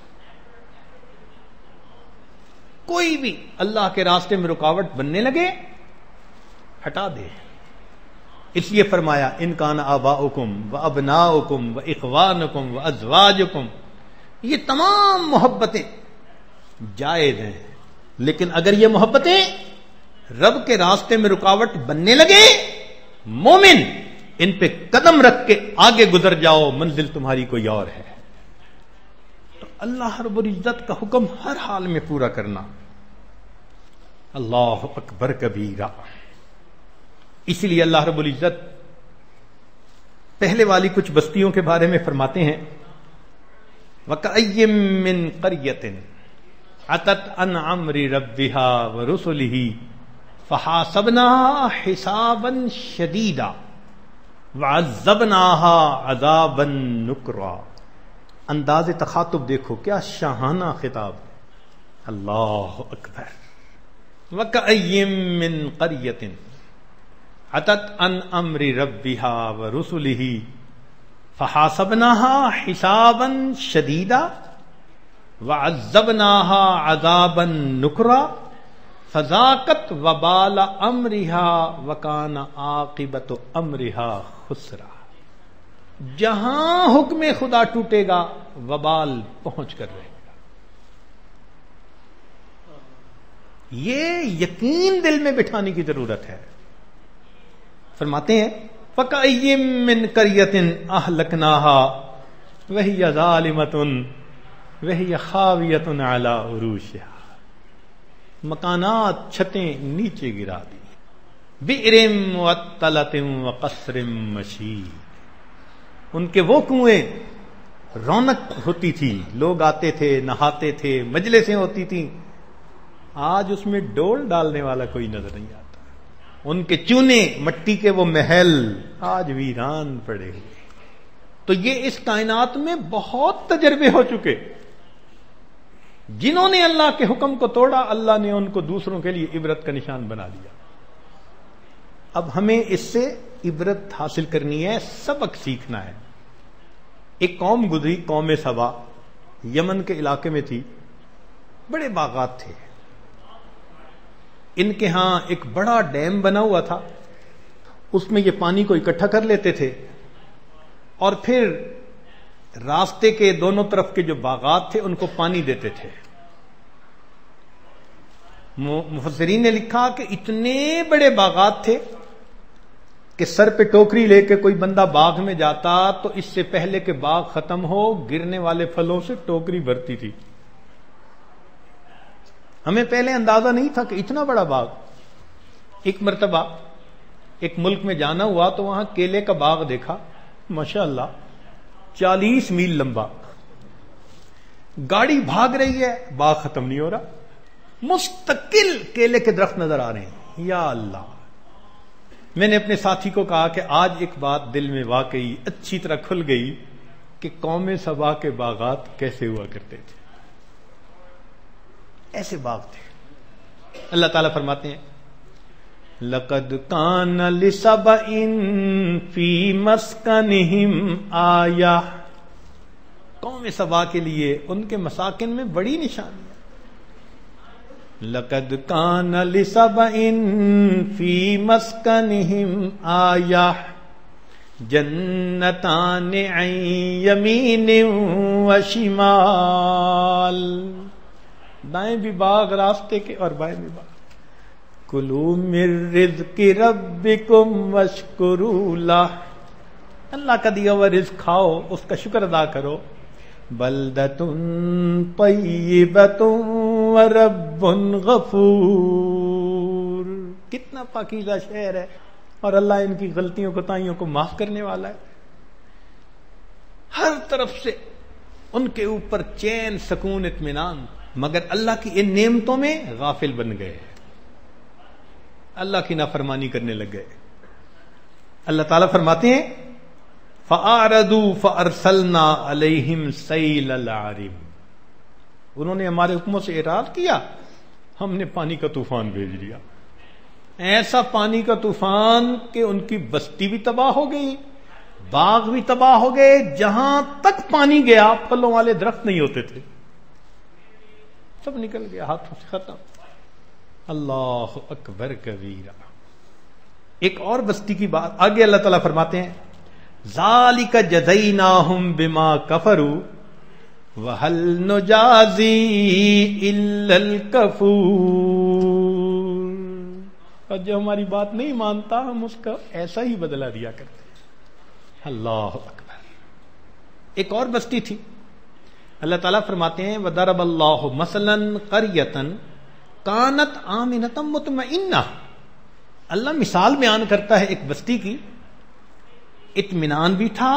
کوئی بھی اللہ کے راستے میں رکاوٹ بننے لگے ہٹا دے۔ اس لیے فرمایا ان کان آباؤکم و ابناؤکم و اخوانکم و ازواجکم، یہ تمام محبتیں جائز ہیں، لیکن اگر یہ محبتیں رب کے راستے میں رکاوٹ بننے لگے، مومن ان پہ قدم رکھ کے آگے گزر جاؤ، منزل تمہاری کوئی اور ہے۔ تو اللہ رب العزت کا حکم ہر حال میں پورا کرنا۔ اللہ اکبر کبیرہ۔ اسی لیے اللہ رب العزت پہلے والی کچھ بستیوں کے بارے میں فرماتے ہیں وَكَأَيٍّ مِّن قَرْيَةٍ عَتَتْ عَنْ أَمْرِ رَبِّهَا وَرُسُلِهِ فَحَاسَبْنَاهَا حِسَابًا شَدِيدًا وَعَذَّبْنَاهَا عَذَابًا نُكْرًا۔ انداز تخاطب دیکھو کیا شاہانہ خطاب، اللہ اکبر۔ وَكَأَيٍّ مِّن قَرْيَةٍ عَتَتْ عَنْ أَمْرِ رَبِّهَا وَرُسُلِهِ فَحَاسَبْنَاهَا حِسَابًا شَدِيدًا وَعَذَّبْنَاهَا عَذَابًا نُكْرًا فَذَاقَتْ وَبَالَ أَمْرِهَا وَكَانَ عَاقِبَةُ أَمْرِهَا خُسْرًا۔ جہاں حکم خدا ٹوٹے گا وبال پہنچ کر رہے گا۔ یہ یقین دل میں بٹھانے کی ضرورت ہے۔ فرماتے ہیں فَكَأَيٍّ مِّن قَرْيَةٍ أَهْلَكْنَاهَا وَهِيَ ظَالِمَةٌ وَهِيَ خَاوِيَةٌ عَلَىٰ عُرُوشِهَا، مکانات چھتیں نیچے گرا دی، بِئْرٍ مُّعَطَّلَةٍ وَقَصْرٍ مَّشِيدٍ، ان کے وہ کنویں رونق ہوتی تھی، لوگ آتے تھے نہاتے تھے، مجلسیں ہوتی تھیں، آج اس میں ڈول ڈالنے والا کوئی نظر نہیں آتا۔ ان کے چونے مٹی کے وہ محل آج ویران پڑے ہوئے۔ تو یہ اس کائنات میں بہت تجربے ہو چکے، جنہوں نے اللہ کے حکم کو توڑا اللہ نے ان کو دوسروں کے لیے عبرت کا نشان بنا دیا۔ اب ہمیں اس سے عبرت حاصل کرنی ہے، سبق سیکھنا ہے۔ ایک قوم گزری، قوم سبا، یمن کے علاقے میں تھی، بڑے باغات تھے، ان کے ہاں ایک بڑا ڈیم بنا ہوا تھا، اس میں یہ پانی کو اکٹھا کر لیتے تھے اور پھر راستے کے دونوں طرف کے جو باغات تھے ان کو پانی دیتے تھے۔ مفسرین نے لکھا کہ اتنے بڑے باغات تھے کہ سر پہ ٹوکری لے کے کوئی بندہ باغ میں جاتا تو اس سے پہلے کہ باغ ختم ہو گرنے والے پھلوں سے ٹوکری بھرتی تھی۔ ہمیں پہلے اندازہ نہیں تھا کہ اتنا بڑا باغ۔ ایک مرتبہ ایک ملک میں جانا ہوا تو وہاں کیلے کا باغ دیکھا، ماشاءاللہ 40 میل لمبا، گاڑی بھاگ رہی ہے، باغ ختم نہیں ہو رہا، مستقل کیلے کے درخت نظر آ رہے ہیں. یا اللہ. میں نے اپنے ساتھی کو کہا کہ آج ایک بات دل میں واقعی اچھی طرح کھل گئی کہ قوم سبا کے باغات کیسے ہوا کرتے تھے. ایسے باغ تھے. اللہ تعالیٰ فرماتے ہیں لَقَدْ كَانَ لِسَبَإٍ فِي مَسْكَنِهِمْ آیَةٌ. قوم سبا کے لیے ان کے مساکن میں بڑی نشانی ہے. لَقَدْ كَانَ لِسَبَإٍ فِي مَسْكَنِهِمْ آیَةٌ جَنَّتَانِ عَنْ يَمِينٍ وَشِمَالٍ. دائیں بھی باغ راستے کے اور بائیں بھی باغ. کلوا من رزق ربکم واشکروا لہ. اللہ کا دیا ہوا رزق کھاؤ، اس کا شکر ادا کرو. بلدۃ طیبۃ ورب غفور. کتنا پاکیزہ شہر ہے اور اللہ ان کی غلطیوں کوتاہیوں کو معاف کرنے والا ہے. ہر طرف سے ان کے اوپر چین، سکون، اطمینان. مگر اللہ کی ان نعمتوں میں غافل بن گئے، اللہ کی نافرمانی کرنے لگ گئے. اللہ تعالیٰ فرماتے ہیں فَأَعْرَضُوا فَأَرْسَلْنَا عَلَيْهِمْ سَيْلَ الْعَرِمِ. انہوں نے ہمارے حکموں سے اعراض کیا، ہم نے پانی کا طوفان بھیج دیا. ایسا پانی کا طوفان کہ ان کی بستی بھی تباہ ہو گئی، باغ بھی تباہ ہو گئے. جہاں تک پانی گیا پھلوں والے درخت نہیں ہوتے تھے، سب نکل گیا، ہاتھوں سے ختم. اللہ اکبر کبیرہ. ایک اور بستی کی بات آگے اللہ تعالیٰ فرماتے ہیں ذالک جزیناہم بما کفروا وہل نجازی الا الکفور. اور جو ہماری بات نہیں مانتا ہم اس کا ایسا ہی بدلہ دیا کرتے ہیں. اللہ اکبر. ایک اور بستی تھی. اللہ تعالیٰ فرماتے ہیں وَضَرَبَ اللَّهُ مَثَلًا قَرْيَةً كَانَتْ آمِنَةً مُطْمَئِنَّةً. اللہ مثال بیان کرتا ہے ایک بستی کی، اطمینان بھی تھا،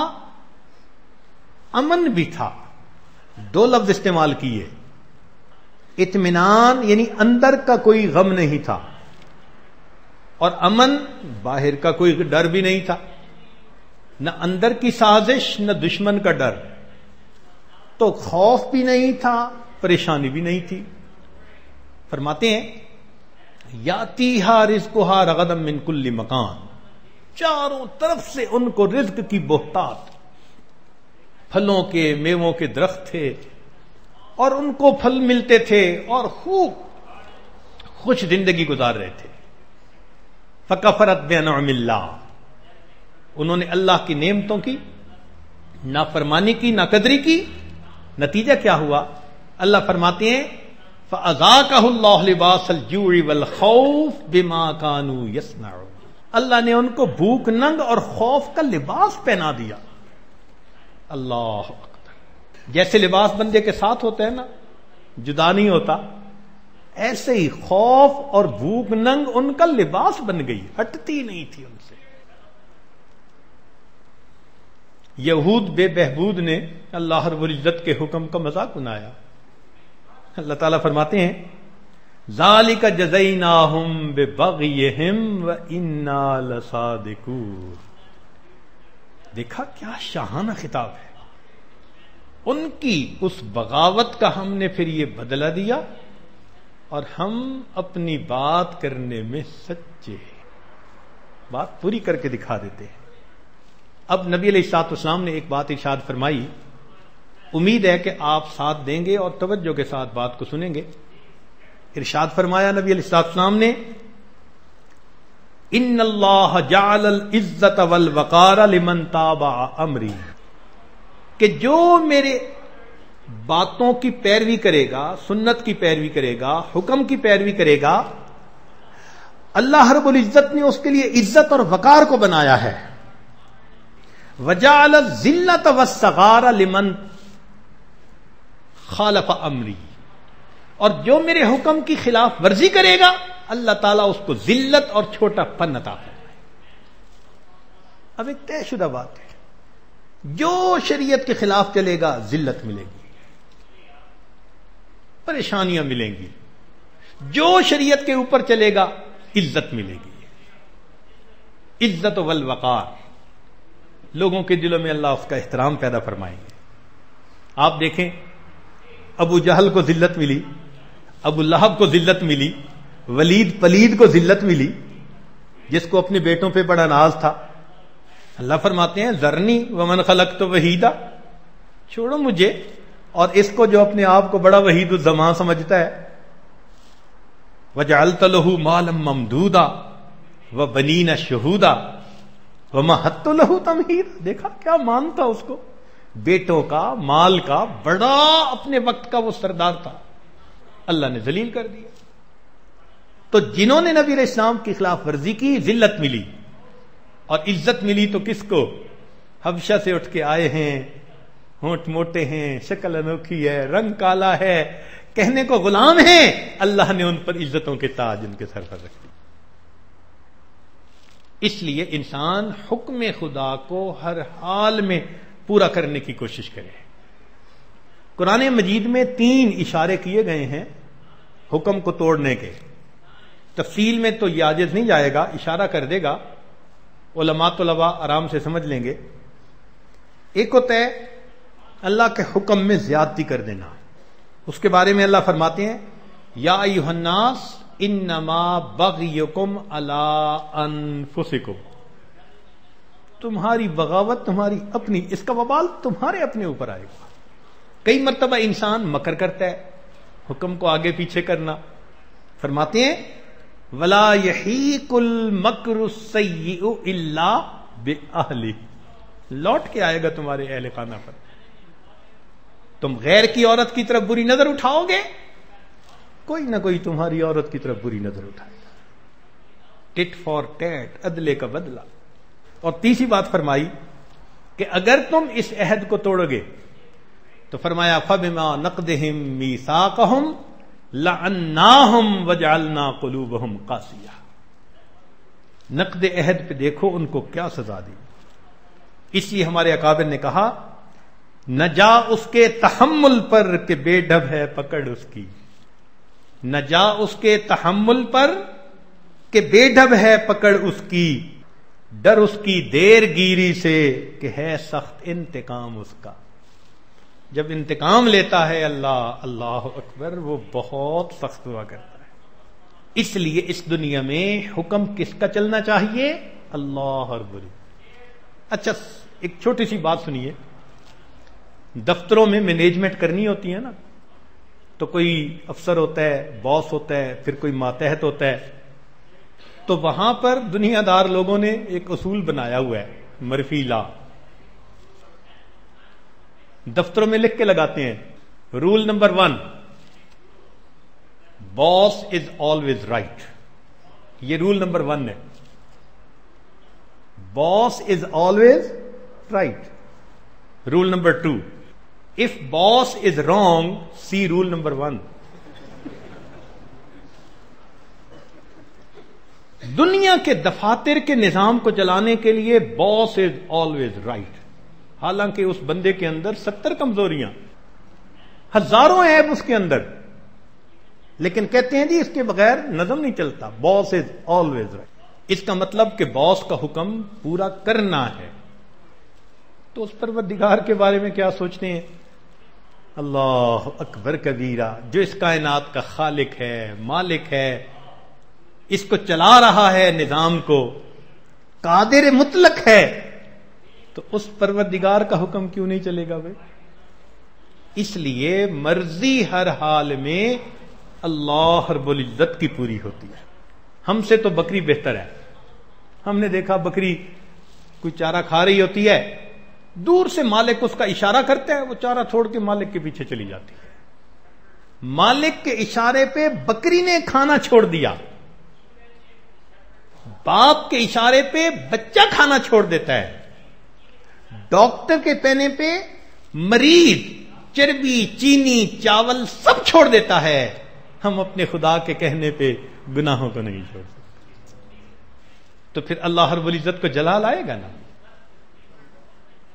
امن بھی تھا. دو لفظ استعمال کیے. اطمینان یعنی اندر کا کوئی غم نہیں تھا، اور امن باہر کا کوئی ڈر بھی نہیں تھا. نہ اندر کی سازش نہ دشمن کا ڈر، تو خوف بھی نہیں تھا، پریشانی بھی نہیں تھی. فرماتے ہیں یاتیہا رزقہا رغدا من کل مکان. چاروں طرف سے ان کو رزق کی بہتات، پھلوں کے، میووں کے درخت تھے اور ان کو پھل ملتے تھے اور خوب خوش زندگی گزار رہے تھے. فکفرت بانعم اللہ. انہوں نے اللہ کی نعمتوں کی نافرمانی کی، ناقدری کی. نتیجہ کیا ہوا؟ اللہ فرماتے ہیں فَأَذَاقَهُ اللَّهُ لِبَاسَ الْجُوعِ وَالْخَوْفِ بِمَا كَانُوا يَصْنَعُونَ. اللہ نے ان کو بھوک، ننگ اور خوف کا لباس پہنا دیا. اللہ اکبر. جیسے لباس بندے کے ساتھ ہوتا ہے نا، جدا نہیں ہوتا، ایسے ہی خوف اور بھوک ننگ ان کا لباس بن گئی، ہٹتی نہیں تھی ان سے. یہود بے بہبود نے اللہ رب العزت کے حکم کا مذاق بنایا. اللہ تعالیٰ فرماتے ہیں ذالک جزیناہم ببغیہم وإنا لصادقون. دیکھا کیا شاہانہ خطاب ہے. ان کی اس بغاوت کا ہم نے پھر یہ بدلہ دیا اور ہم اپنی بات کرنے میں سچے ہیں. بات پوری کر کے دکھا دیتے ہیں. اب نبی علیہ الصلوۃ والسلام نے ایک بات ارشاد فرمائی، امید ہے کہ آپ ساتھ دیں گے اور توجہ کے ساتھ بات کو سنیں گے. ارشاد فرمایا نبی علیہ الصلوۃ والسلام نے ان اللہ جعل العزت والوقار لمن تابع امری. کہ جو میرے باتوں کی پیروی کرے گا، سنت کی پیروی کرے گا، حکم کی پیروی کرے گا، اللہ رب العزت نے اس کے لیے عزت اور وقار کو بنایا ہے. وجعل الذلۃ والصغار لمن خالف امری. اور جو میرے حکم کی خلاف ورزی کرے گا اللہ تعالیٰ اس کو ذلت اور چھوٹا پن عطا فرمائے. اب ایک طے شدہ بات ہے، جو شریعت کے خلاف چلے گا ذلت ملے گی، پریشانیاں ملیں گی. جو شریعت کے اوپر چلے گا عزت ملے گی. عزت والوقار، لوگوں کے دلوں میں اللہ اس کا احترام پیدا فرمائیں گے. آپ دیکھیں ابو جہل کو ذلت ملی، ابو لہب کو ذلت ملی، ولید پلید کو ذلت ملی، جس کو اپنے بیٹوں پہ بڑا ناز تھا. اللہ فرماتے ہیں ذرنی ومن خلقت وحیدا، چھوڑو مجھے اور اس کو جو اپنے آپ کو بڑا وحید الزمان سمجھتا ہے. وجعلت له مالا ممدودا وبنین شہودا ومہدت له تمہیدا. دیکھا کیا مانتا اس کو، بیٹوں کا، مال کا، بڑا اپنے وقت کا وہ سردار تھا. اللہ نے ذلیل کر دیا. تو جنہوں نے نبی علیہ السلام کی خلاف ورزی کی ذلت ملی، اور عزت ملی تو کس کو؟ حبشہ سے اٹھ کے آئے ہیں، ہونٹ موٹے ہیں، شکل انوکھی ہے، رنگ کالا ہے، کہنے کو غلام ہیں. اللہ نے ان پر عزتوں کے تاج ان کے سر پر رکھ دی. اس لیے انسان حکم خدا کو ہر حال میں پورا کرنے کی کوشش کرے. قرآن مجید میں 3 اشارے کیے گئے ہیں حکم کو توڑنے کے. تفصیل میں تو یہ عاجز نہیں جائے گا، اشارہ کر دے گا، علماء طلباء آرام سے سمجھ لیں گے. ایک ہوتا ہے اللہ کے حکم میں زیادتی کر دینا. اس کے بارے میں اللہ فرماتے ہیں یا ایھا الناس انما بغیکم علی انفسکم، تمہاری بغاوت تمہاری اپنی، اس کا وبال تمہارے اپنے اوپر آئے گا. کئی مرتبہ انسان مکر کرتا ہے، حکم کو آگے پیچھے کرنا. فرماتے ہیں ولا یحیق المکر السیئ الا باہلہ، لوٹ کے آئے گا تمہارے اہل خانہ پر. تم غیر کی عورت کی طرف بری نظر اٹھاؤ گے، کوئی نہ کوئی تمہاری عورت کی طرف بری نظر اٹھائے گا. ٹٹ فار ٹیٹ، عدلے کا بدلہ. اور تیسری بات فرمائی کہ اگر تم اس عہد کو توڑو گے تو فرمایا فبما نقضہم میثاقہم لعناہم وجعلنا قلوبہم قاسیہ. نقض عہد پہ دیکھو ان کو کیا سزا دی. اس لیے ہمارے اکابر نے کہا نہ جا اس کے تحمل پر کہ بے ڈب ہے پکڑ اس کی، نہ جا اس کے تحمل پر کہ بے ڈب ہے پکڑ اس کی، ڈر اس کی دیر گیری سے کہ ہے سخت انتقام اس کا. جب انتقام لیتا ہے اللہ، اللہ اکبر، وہ بہت سخت ہوا کرتا ہے. اس لیے اس دنیا میں حکم کس کا چلنا چاہیے؟ اللہ رب العزت. اچھا ایک چھوٹی سی بات سنیے. دفتروں میں مینجمنٹ کرنی ہوتی ہے نا، تو کوئی افسر ہوتا ہے، باس ہوتا ہے، پھر کوئی ماتحت ہوتا ہے. تو وہاں پر دنیا دار لوگوں نے ایک اصول بنایا ہوا ہے، مرفی لا. دفتروں میں لکھ کے لگاتے ہیں roll number 1 boss is always right. یہ رول نمبر 1 ہے، boss is always right. Roll number 2 if boss is wrong, see rule number 1. دنیا کے دفاتر کے نظام کو چلانے کے لیے باس از آلویز رائٹ. حالانکہ اس بندے کے اندر 70 کمزوریاں، ہزاروں عیب اس کے اندر، لیکن کہتے ہیں جی اس کے بغیر نظم نہیں چلتا. باس از آلویز رائٹ. اس کا مطلب کہ باس کا حکم پورا کرنا ہے. تو اس پروردگار کے بارے میں کیا سوچتے ہیں؟ اللہ اکبر کبیرہ، جو اس کائنات کا خالق ہے، مالک ہے، اس کو چلا رہا ہے نظام کو، قادر مطلق ہے، تو اس پروردگار کا حکم کیوں نہیں چلے گا بھائی؟ اس لیے مرضی ہر حال میں اللہ رب العزت کی پوری ہوتی ہے. ہم سے تو بکری بہتر ہے. ہم نے دیکھا بکری کوئی چارہ کھا رہی ہوتی ہے، دور سے مالک اس کا اشارہ کرتا ہے، وہ چارہ چھوڑ کے مالک کے پیچھے چلی جاتی ہے. مالک کے اشارے پہ بکری نے کھانا چھوڑ دیا، باپ کے اشارے پہ بچہ کھانا چھوڑ دیتا ہے. ڈاکٹر کے کہنے پہ مریض چربی، چینی، چاول سب چھوڑ دیتا ہے. ہم اپنے خدا کے کہنے پہ گناہوں کو نہیں چھوڑ سکتے. تو پھر اللہ رب العزت کو جلال آئے گا نا.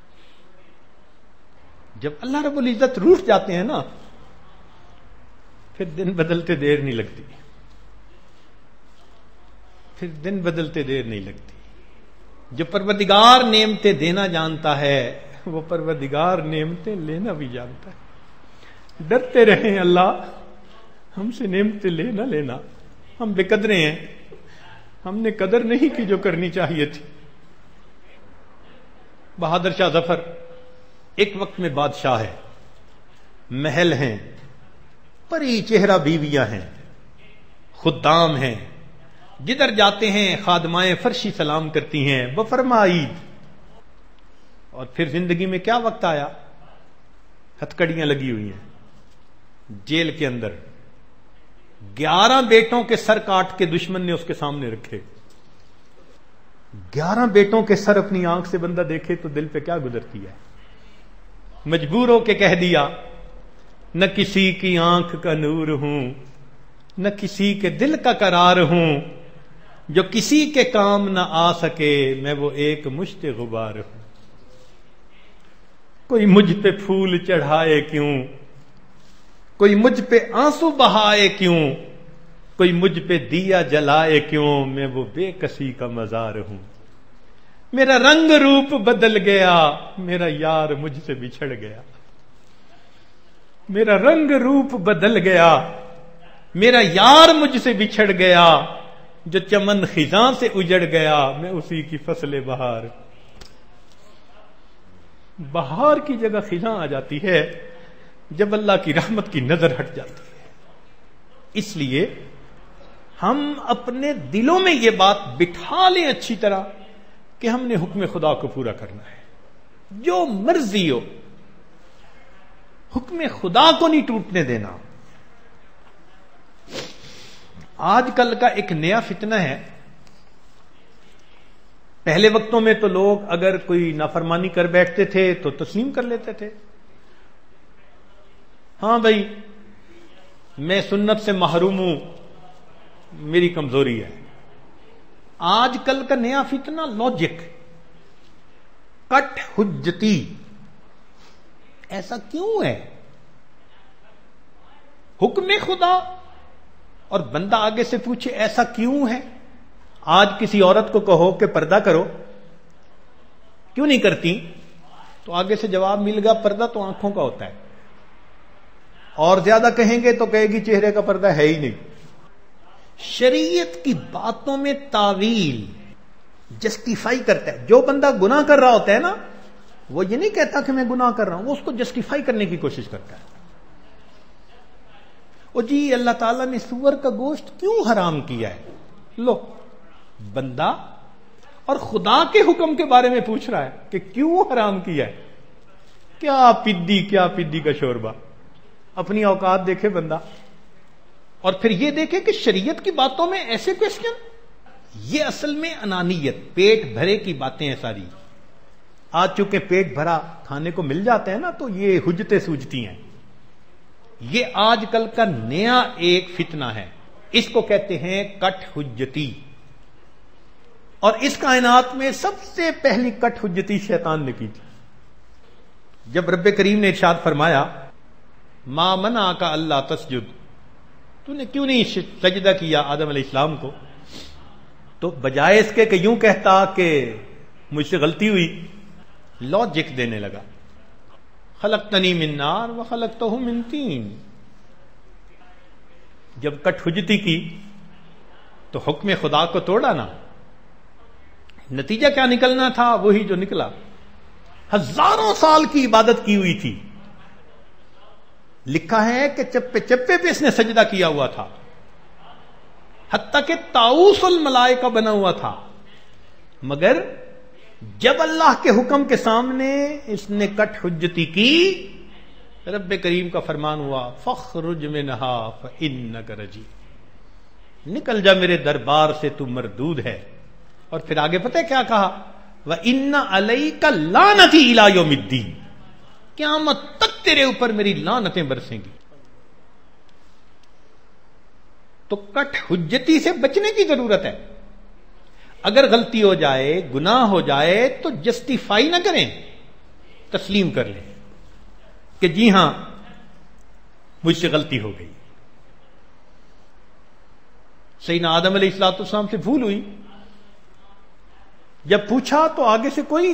جب اللہ رب العزت روٹھ جاتے ہیں نا پھر دن بدلتے دیر نہیں لگتی، پھر دن بدلتے دیر نہیں لگتی۔ جو پروردگار نعمتیں دینا جانتا ہے وہ پروردگار نعمتیں لینا بھی جانتا ہے۔ ڈرتے رہیں اللہ ہم سے نعمتیں لے نہ لینا، ہم بے قدرے ہیں، ہم نے قدر نہیں کی جو کرنی چاہیے تھی۔ بہادر شاہ ظفر ایک وقت میں بادشاہ ہے، محل ہیں، پری چہرہ بیویاں ہیں، خدام ہیں، جدھر جاتے ہیں خادمائیں فرشی سلام کرتی ہیں بفرمائی۔ اور پھر زندگی میں کیا وقت آیا، ہتھکڑیاں لگی ہوئی ہیں جیل کے اندر، 11 بیٹوں کے سر کاٹ کے دشمن نے اس کے سامنے رکھے۔ 11 بیٹوں کے سر اپنی آنکھ سے بندہ دیکھے تو دل پہ کیا گزرتی ہے۔ مجبور ہو کے کہہ دیا نہ کسی کی آنکھ کا نور ہوں، نہ کسی کے دل کا قرار ہوں، جو کسی کے کام نہ آ سکے میں وہ ایک مشت غبار ہوں۔ کوئی مجھ پہ پھول چڑھائے کیوں، کوئی مجھ پہ آنسو بہائے کیوں، کوئی مجھ پہ دیا جلائے کیوں، میں وہ بے کسی کا مزار ہوں۔ میرا رنگ روپ بدل گیا، میرا یار مجھ سے بچھڑ گیا۔ میرا رنگ روپ بدل گیا، میرا یار مجھ سے بچھڑ گیا، جو چمن خزاں سے اجڑ گیا، میں اسی کی فصل بہار۔ بہار کی جگہ خزاں آ جاتی ہے جب اللہ کی رحمت کی نظر ہٹ جاتی ہے۔ اس لیے ہم اپنے دلوں میں یہ بات بٹھا لیں اچھی طرح کہ ہم نے حکم خدا کو پورا کرنا ہے، جو مرضی ہو حکم خدا کو نہیں ٹوٹنے دینا۔ آج کل کا ایک نیا فتنہ ہے، پہلے وقتوں میں تو لوگ اگر کوئی نافرمانی کر بیٹھتے تھے تو تسلیم کر لیتے تھے، ہاں بھائی میں سنت سے محروم ہوں، میری کمزوری ہے۔ آج کل کا نیا فتنہ لاجک، کٹ حجتی۔ ایسا کیوں ہے؟ حکم خدا اور بندہ آگے سے پوچھے ایسا کیوں ہے؟ آج کسی عورت کو کہو کہ پردہ کرو، کیوں نہیں کرتی؟ تو آگے سے جواب مل گا پردہ تو آنکھوں کا ہوتا ہے، اور زیادہ کہیں گے تو کہے گی چہرے کا پردہ ہے ہی نہیں۔ شریعت کی باتوں میں تعویل جسٹیفائی کرتا ہے۔ جو بندہ گناہ کر رہا ہوتا ہے نا، وہ یہ نہیں کہتا کہ میں گناہ کر رہا ہوں، وہ اس کو جسٹیفائی کرنے کی کوشش کرتا ہے۔ او جی اللہ تعالیٰ نے سور کا گوشت کیوں حرام کیا ہے؟ لو بندہ اور خدا کے حکم کے بارے میں پوچھ رہا ہے کہ کیوں حرام کیا ہے۔ کیا پدی کا شوربہ، اپنی اوقات دیکھے بندہ، اور پھر یہ دیکھے کہ شریعت کی باتوں میں ایسے کوسچن۔ یہ اصل میں انانیت، پیٹ بھرے کی باتیں ہیں ساری۔ آج چونکہ پیٹ بھرا کھانے کو مل جاتا ہے نا تو یہ حجتیں سوجتی ہیں۔ یہ آج کل کا نیا ایک فتنہ ہے، اس کو کہتے ہیں کٹ حجتی۔ اور اس کائنات میں سب سے پہلی کٹ حجتی شیطان نے کی تھی۔ جب رب کریم نے ارشاد فرمایا ما منعک اللہ تسجد، تو نے کیوں نہیں سجدہ کیا آدم علیہ السلام کو، تو بجائے اس کے کہ یوں کہتا کہ مجھ سے غلطی ہوئی، لاجک دینے لگا، خلقتنی من نار وخلقتہ من طین۔ جب کٹ حجتی کی تو حکم خدا کو توڑا نا، نتیجہ کیا نکلنا تھا وہی جو نکلا۔ ہزاروں سال کی عبادت کی ہوئی تھی، لکھا ہے کہ چپے چپے پہ اس نے سجدہ کیا ہوا تھا، حتیٰ کہ طاؤس الملائکہ بنا ہوا تھا، مگر جب اللہ کے حکم کے سامنے اس نے کٹ حجتی کی، رب کریم کا فرمان ہوا فخرج منہا فانک رجیم، نکل جا میرے دربار سے تو مردود ہے۔ اور پھر آگے پتہ ہے کیا کہا، وَإِنَّ عَلَيْكَ لَعْنَتِي إِلَىٰ يَوْمِ الدِّينِ، قیامت تک تیرے اوپر میری لعنتیں برسیں گی۔ تو کٹ حجتی سے بچنے کی ضرورت ہے۔ اگر غلطی ہو جائے، گناہ ہو جائے تو جسٹیفائی نہ کریں، تسلیم کر لیں کہ جی ہاں مجھ سے غلطی ہو گئی، سیدنا آدم علیہ السلام سے بھول ہوئی، جب پوچھا تو آگے سے کوئی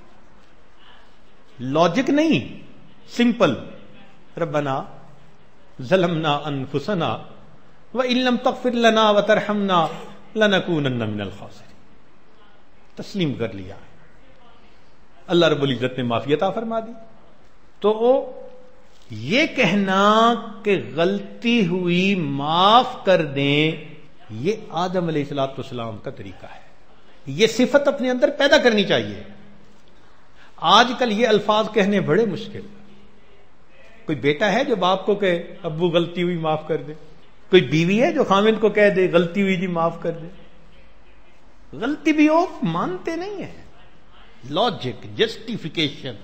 لاجک نہیں، سمپل، ربنا ظلمنا انفسنا وان لم تغفر لنا وترحمنا لنکونن من الخاسرین، تسلیم کر لیا، اللہ رب العزت نے معافی عطا فرما دی۔ تو یہ کہنا کہ غلطی ہوئی معاف کر دیں، یہ آدم علیہ السلام کا طریقہ ہے، یہ صفت اپنے اندر پیدا کرنی چاہیے۔ آج کل یہ الفاظ کہنے بڑے مشکل، کوئی بیٹا ہے جو باپ کو کہے ابو غلطی ہوئی معاف کر دے، کوئی بیوی ہے جو خاوند کو کہہ دے غلطی ہوئی جی معاف کر دے، غلطی بھی ہو مانتے نہیں ہیں، لاجک، جسٹیفیکیشن۔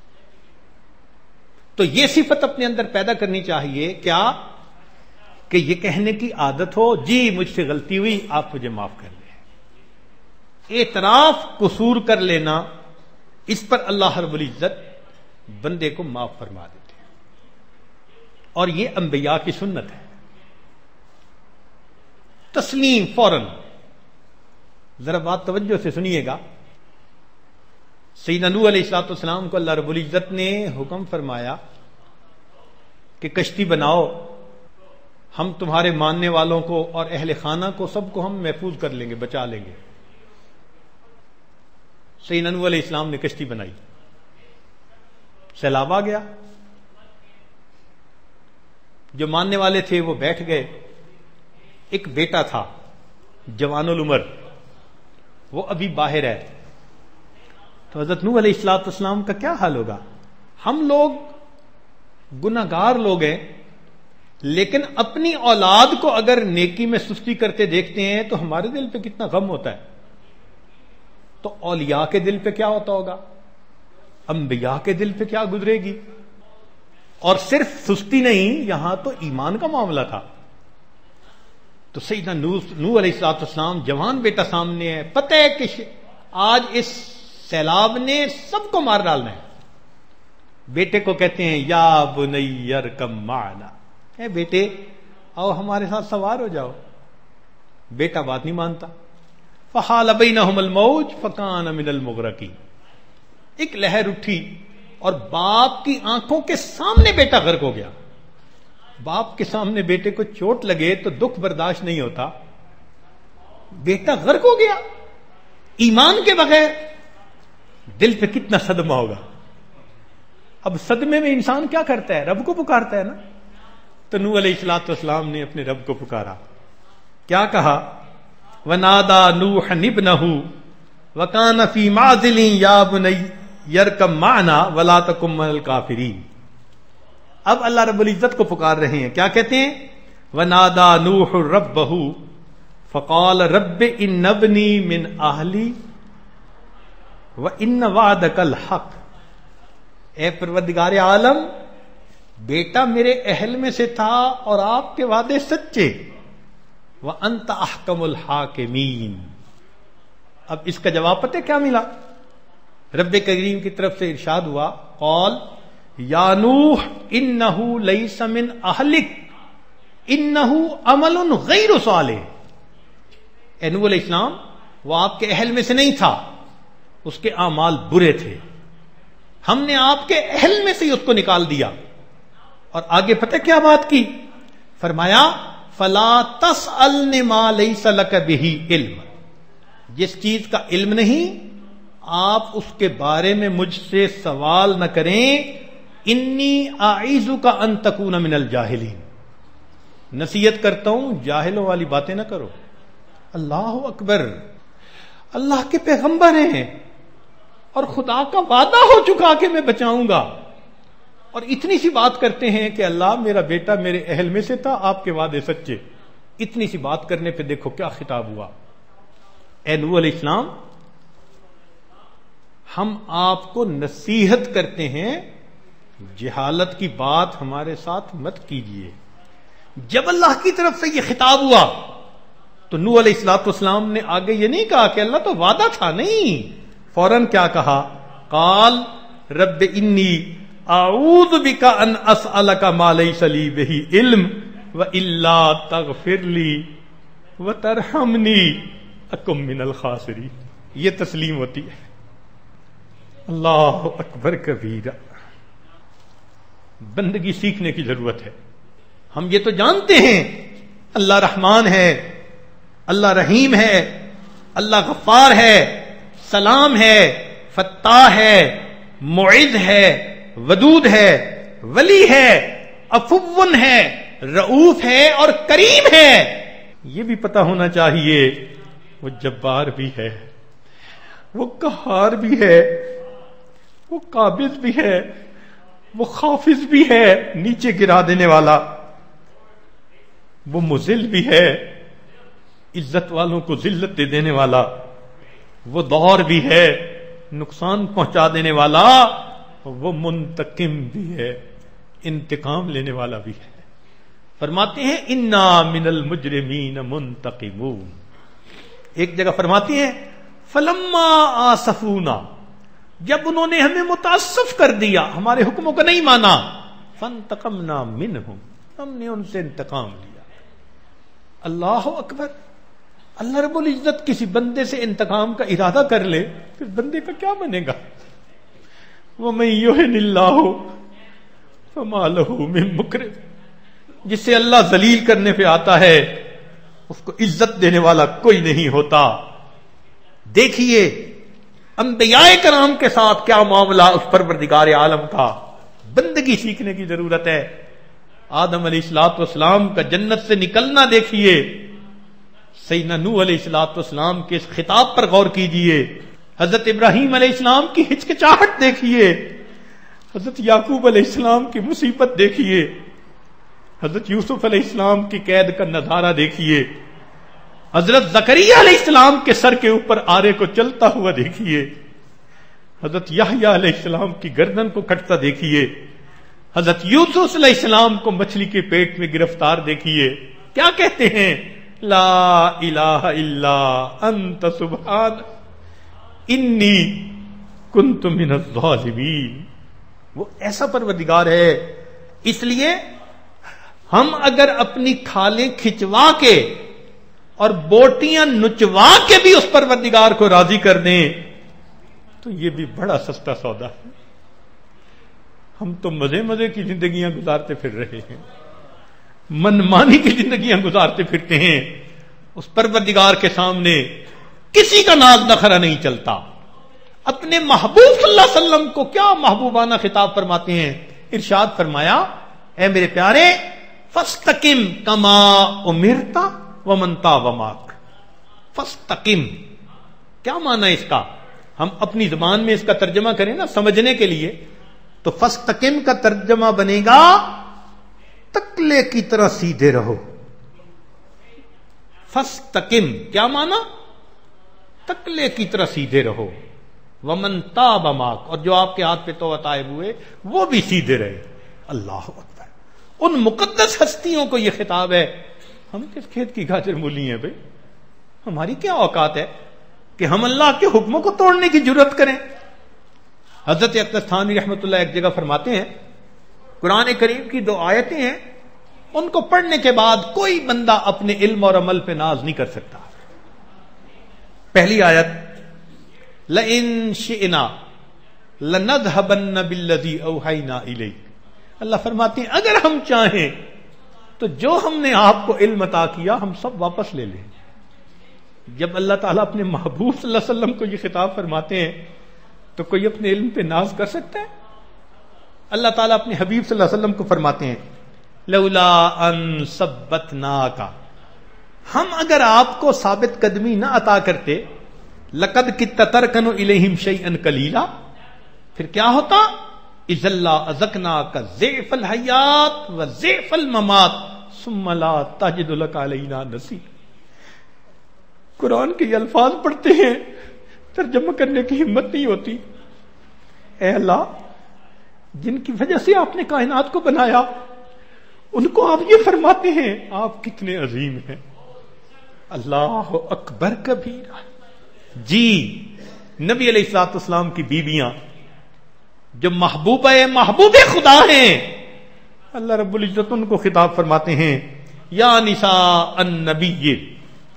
تو یہ صفت اپنے اندر پیدا کرنی چاہیے، کیا کہ یہ کہنے کی عادت ہو جی مجھ سے غلطی ہوئی آپ مجھے معاف کر دیں، اعتراف قصور کر لینا، اس پر اللہ رب العزت بندے کو معاف فرما دیتے ہیں، اور یہ انبیاء کی سنت ہے، تسلیم فوراً۔ ذرا بات توجہ سے سنیے گا، سیدنا نوح علیہ السلام کو اللہ رب العزت نے حکم فرمایا کہ کشتی بناؤ، ہم تمہارے ماننے والوں کو اور اہل خانہ کو سب کو ہم محفوظ کر لیں گے، بچا لیں گے۔ سیدنا نوح علیہ السلام نے کشتی بنائی، سیلاب آ گیا، جو ماننے والے تھے وہ بیٹھ گئے، ایک بیٹا تھا جوان العمر، وہ ابھی باہر ہے، تو حضرت نوح علیہ السلام کا کیا حال ہوگا؟ ہم لوگ گناہگار لوگ ہیں، لیکن اپنی اولاد کو اگر نیکی میں سستی کرتے دیکھتے ہیں تو ہمارے دل پہ کتنا غم ہوتا ہے، تو اولیاء کے دل پہ کیا ہوتا ہوگا، انبیاء کے دل پہ کیا گزرے گی؟ اور صرف سستی نہیں، یہاں تو ایمان کا معاملہ تھا۔ تو سیدنا نوح علیہ السلام جوان بیٹا سامنے ہے، پتہ ہے کہ آج اس سیلاب نے سب کو مار ڈالنا ہے، بیٹے کو کہتے ہیں یا بنی ارکب معنا، اے بیٹے آؤ ہمارے ساتھ سوار ہو جاؤ، بیٹا بات نہیں مانتا۔ فحال بینہم الموج فکان من المغرقین، ایک لہر اٹھی اور باپ کی آنکھوں کے سامنے بیٹا غرق ہو گیا۔ باپ کے سامنے بیٹے کو چوٹ لگے تو دکھ برداشت نہیں ہوتا، بیٹا غرق ہو گیا ایمان کے بغیر، دل پہ کتنا صدمہ ہوگا۔ اب صدمے میں انسان کیا کرتا ہے؟ رب کو پکارتا ہے نا۔ تو نوح علیہ السلام نے اپنے رب کو پکارا، کیا کہا؟ وَنَادَى نُوحًا ابْنَهُ وَكَانَ فِي مَعْزِلٍ يَا بُنَيَّ ارْكَب مَعَنَا وَلَا تَكُن مِّنَ الْكَافِرِينَ۔ اب اللہ رب العزت کو پکار رہے ہیں، کیا کہتے ہیں؟ وَنَادَى نُوحٌ رَبَّهُ فَقَالَ رَبِّ إِنَّ ابْنِي مِنْ أَهْلِي وَإِنَّ وَعْدَكَ الْحَقُّ، اے پروردگار عالم، بیٹا میرے اہل میں سے تھا اور آپ کے وعدے سچے، وَأَنْتَ أَحْكَمُ الْحَاكِمِينَ۔ اب اس کا جواب پتہ کیا ملا؟ رب کریم کی طرف سے ارشاد ہوا، قال یا نوح انہ لیس من اہلک انہ عمل غیر صالح۔ اے نوح علیہ السلام، وہ آپ کے اہل میں سے نہیں تھا، اس کے اعمال برے تھے، ہم نے آپ کے اہل میں سے ہی اس کو نکال دیا۔ اور آگے پتہ کیا بات کی؟ فرمایا فلا تسألن ما لیس لک بہ علم، جس چیز کا علم نہیں آپ اس کے بارے میں مجھ سے سوال نہ کریں، انی اعیذک ان تکون من الجاہلین، نصیحت کرتا ہوں جاہلوں والی باتیں نہ کرو۔ اللہ اکبر، اللہ کے پیغمبر ہیں اور خدا کا وعدہ ہو چکا کہ میں بچاؤں گا، اور اتنی سی بات کرتے ہیں کہ اللہ میرا بیٹا میرے اہل میں سے تھا، آپ کے وعدے سچے۔ اتنی سی بات کرنے پہ دیکھو کیا خطاب ہوا۔ اے نوح علیہ السلام، ہم آپ کو نصیحت کرتے ہیں، جہالت کی بات ہمارے ساتھ مت کیجیے۔ جب اللہ کی طرف سے یہ خطاب ہوا تو نوح علیہ السلام نے آگے یہ نہیں کہا کہ اللہ تو وعدہ تھا، نہیں، فوراً کیا کہا؟ قال رب انی اعوذ بک ان اسألک ما لیس لی بہ علم والا تغفر لی وترحمنی اکم من الخاسرین. یہ تسلیم ہوتی ہے. اللہ اکبر کبیرہ. بندگی سیکھنے کی ضرورت ہے. ہم یہ تو جانتے ہیں اللہ رحمان ہے، اللہ رحیم ہے، اللہ غفار ہے، سلام ہے، فتاح ہے، معز ہے، ودود ہے، ولی ہے، عفو ہے، رؤوف ہے اور کریم ہے. یہ بھی پتہ ہونا چاہیے وہ جبار بھی ہے، وہ قہار بھی ہے، وہ قابض بھی ہے، وہ خافض بھی ہے، نیچے گرا دینے والا، وہ مذل بھی ہے، عزت والوں کو ذلت دے دینے والا، وہ دور بھی ہے، نقصان پہنچا دینے والا، وہ منتقم بھی ہے، انتقام لینے والا بھی ہے. فرماتے ہیں انا من المجرمین منتقمون. ایک جگہ فرماتی ہیں فلما آسفونا، جب انہوں نے ہمیں متاسف کر دیا، ہمارے حکموں کو نہیں مانا، فانتقمنا منہم، ہم نے ان سے انتقام لیا. اللہ اکبر. اللہ رب العزت کسی بندے سے انتقام کا ارادہ کر لے پھر بندے کا کیا بنے گا؟ وَمَن يُهِنِ اللَّهُ فَمَا لَهُ مِن مُكْرِمٍ. جسے اللہ ذلیل کرنے پہ آتا ہے اس کو عزت دینے والا کوئی نہیں ہوتا. دیکھیے انبیاء کرام کے ساتھ کیا معاملہ اس پروردگار عالم کا. بندگی سیکھنے کی ضرورت ہے. آدم علیہ الصلوۃ والسلام کا جنت سے نکلنا دیکھیے. سیدنا نوح علیہ الصلوۃ والسلام کے اس خطاب پر غور کیجئے. حضرت ابراہیم علیہ السلام کی ہچکچاہٹ دیکھیے. حضرت یعقوب علیہ السلام کی مصیبت دیکھیے. حضرت یوسف علیہ السلام کی قید کا نظارہ دیکھیے. حضرت زکریا علیہ السلام کے سر کے اوپر آرے کو چلتا ہوا دیکھیے. حضرت یحییٰ علیہ السلام کی گردن کو کٹتا دیکھیے. حضرت یوسف علیہ السلام کو مچھلی کے پیٹ میں گرفتار دیکھیے. کیا کہتے ہیں؟ لا الہ الا انت سبحان انی کنت من الظالمین. وہ ایسا پروردگار ہے. اس لیے ہم اگر اپنی کھالیں کھچوا کے اور بوٹیاں نچوا کے بھی اس پروردگار کو راضی کر دیں تو یہ بھی بڑا سستا سودا ہے. ہم تو مزے مزے کی زندگیاں گزارتے پھر رہے ہیں، منمانی کی زندگیاں گزارتے پھرتے ہیں. اس پروردگار کے سامنے کسی کا ناز نخرا نہیں چلتا. اپنے محبوب صلی اللہ علیہ وسلم کو کیا محبوبانہ خطاب فرماتے ہیں. ارشاد فرمایا اے میرے پیارے فاستقم کما امرت ومن تاب معک. فاستقم کیا معنی ہے اس کا؟ ہم اپنی زبان میں اس کا ترجمہ کریں نا سمجھنے کے لیے تو فاستقم کا ترجمہ بنے گا تکلے کی طرح سیدھے رہو. فاستقم کیا معنی؟ تکلے کی طرح سیدھے رہو. ومن تاب معک، اور جو آپ کے ہاتھ پہ توبہ طائب ہوئے وہ بھی سیدھے رہے. اللہ اکبر. ان مقدس ہستیوں کو یہ خطاب ہے. ہم کس کھیت کی گاجر مولی ہیں بھائی؟ ہماری کیا اوقات ہے کہ ہم اللہ کے حکموں کو توڑنے کی جرات کریں. حضرت اقدس تھانوی رحمۃ اللہ ایک جگہ فرماتے ہیں قرآن کریم کی 2 آیتیں ہیں، ان کو پڑھنے کے بعد کوئی بندہ اپنے علم اور عمل پہ ناز نہیں کر سکتا. پہلی آیت لئن شئنا لنذهبن بالذی اوحینا الیک. اللہ فرماتے ہیں اگر ہم چاہیں تو جو ہم نے آپ کو علم عطا کیا ہم سب واپس لے لیں. جب اللہ تعالیٰ اپنے محبوب صلی اللہ علیہ وسلم کو یہ خطاب فرماتے ہیں تو کوئی اپنے علم پہ ناز کر سکتا ہے؟ اللہ تعالیٰ اپنے حبیب صلی اللہ علیہ وسلم کو فرماتے ہیں لولا ان ثبتناک، ہم اگر آپ کو ثابت قدمی نہ عطا کرتے لقد کدت ترکن الیہم شیئا قلیلا، پھر کیا ہوتا؟ اذ اللہ اذقناک ضعف الحیات و ضعف الممات ثم لا تجد لک علینا نصیر. قرآن کے یہ الفاظ پڑھتے ہیں ترجمہ کرنے کی ہمت نہیں ہوتی. اے اللہ جن کی وجہ سے آپ نے کائنات کو بنایا ان کو آپ یہ فرماتے ہیں آپ کتنے عظیم ہیں. اللہ اکبر کبیرہ. جی نبی علیہ الصلوۃ والسلام کی بیویاں جو محبوب خدا ہیں، اللہ رب العزت ان کو خطاب فرماتے ہیں یا نساء النبی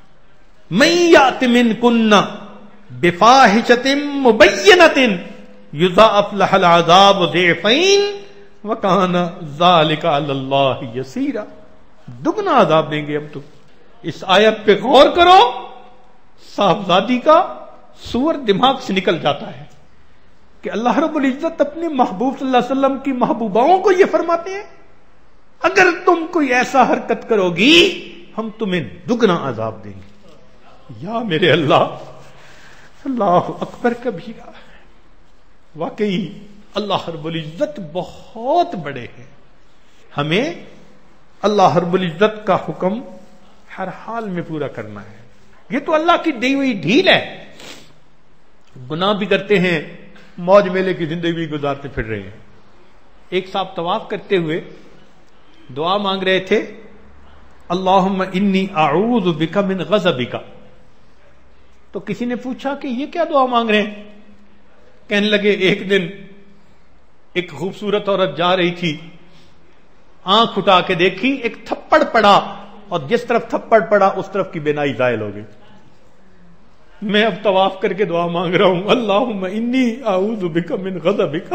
من یأت منکن بفاحشۃ مبینۃ یضاعف لها العذاب ضعفین وکان ذلک علی اللہ یسیرا. دگنا عذاب دیں گے ہم تم. اس آیت پہ غور کرو. صاحبزادی کا سور دماغ سے نکل جاتا ہے کہ اللہ رب العزت اپنے محبوب صلی اللہ علیہ وسلم کی محبوباؤں کو یہ فرماتے ہیں اگر تم کوئی ایسا حرکت کرو گی ہم تمہیں دگنا عذاب دیں گے. یا میرے اللہ, اللہ اکبر کبیرہ. واقعی اللہ رب العزت بہت بڑے ہیں. ہمیں اللہ رب العزت کا حکم ہر حال میں پورا کرنا ہے. یہ تو اللہ کی دی ہوئی ڈھیل ہے. گناہ بھی کرتے ہیں, موج میلے کی زندگی گزارتے پھر رہے ہیں. ایک صاحب طواف کرتے ہوئے دعا مانگ رہے تھے, اللہم انی اعوذ بک من غضبک. تو کسی نے پوچھا کہ یہ کیا دعا مانگ رہے ہیں؟ کہنے لگے ایک دن ایک خوبصورت عورت جا رہی تھی, آنکھ اٹھا کے دیکھی, ایک تھپڑ پڑا اور جس طرف تھپڑ پڑا اس طرف کی بینائی زائل ہو گئی. میں اب طواف کر کے دعا مانگ رہا ہوں, اللہم انی اعوذ بک من غضبک.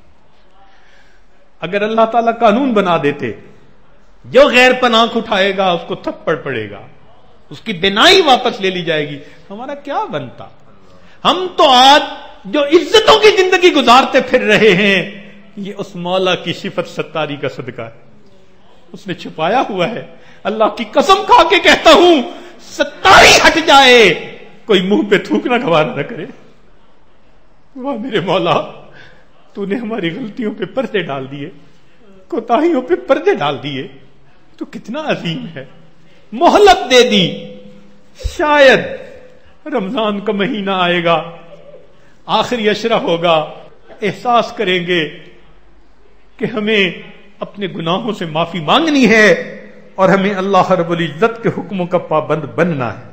اگر اللہ تعالیٰ قانون بنا دیتے جو غیر پر آنکھ اٹھائے گا اس کو تھپڑ پڑے گا, اس کی بینائی واپس لے لی جائے گی, ہمارا کیا بنتا؟ ہم تو آج جو عزتوں کی زندگی گزارتے پھر رہے ہیں یہ اس مولا کی صفت ستاری کا صدقہ ہے. اس نے چھپایا ہوا ہے. اللہ کی قسم کھا کے کہتا ہوں ستاری ہٹ جائے کوئی منہ پہ تھوکنا گوارا نہ کرے. واہ میرے مولا, تو نے ہماری غلطیوں پہ پردے ڈال دیے, کوتاہیوں پہ پردے ڈال دیے. تو کتنا عظیم ہے. مہلت دے دی, شاید رمضان کا مہینہ آئے گا, آخری عشرہ ہوگا, احساس کریں گے کہ ہمیں اپنے گناہوں سے معافی مانگنی ہے اور ہمیں اللہ رب العزت کے حکموں کا پابند بننا ہے.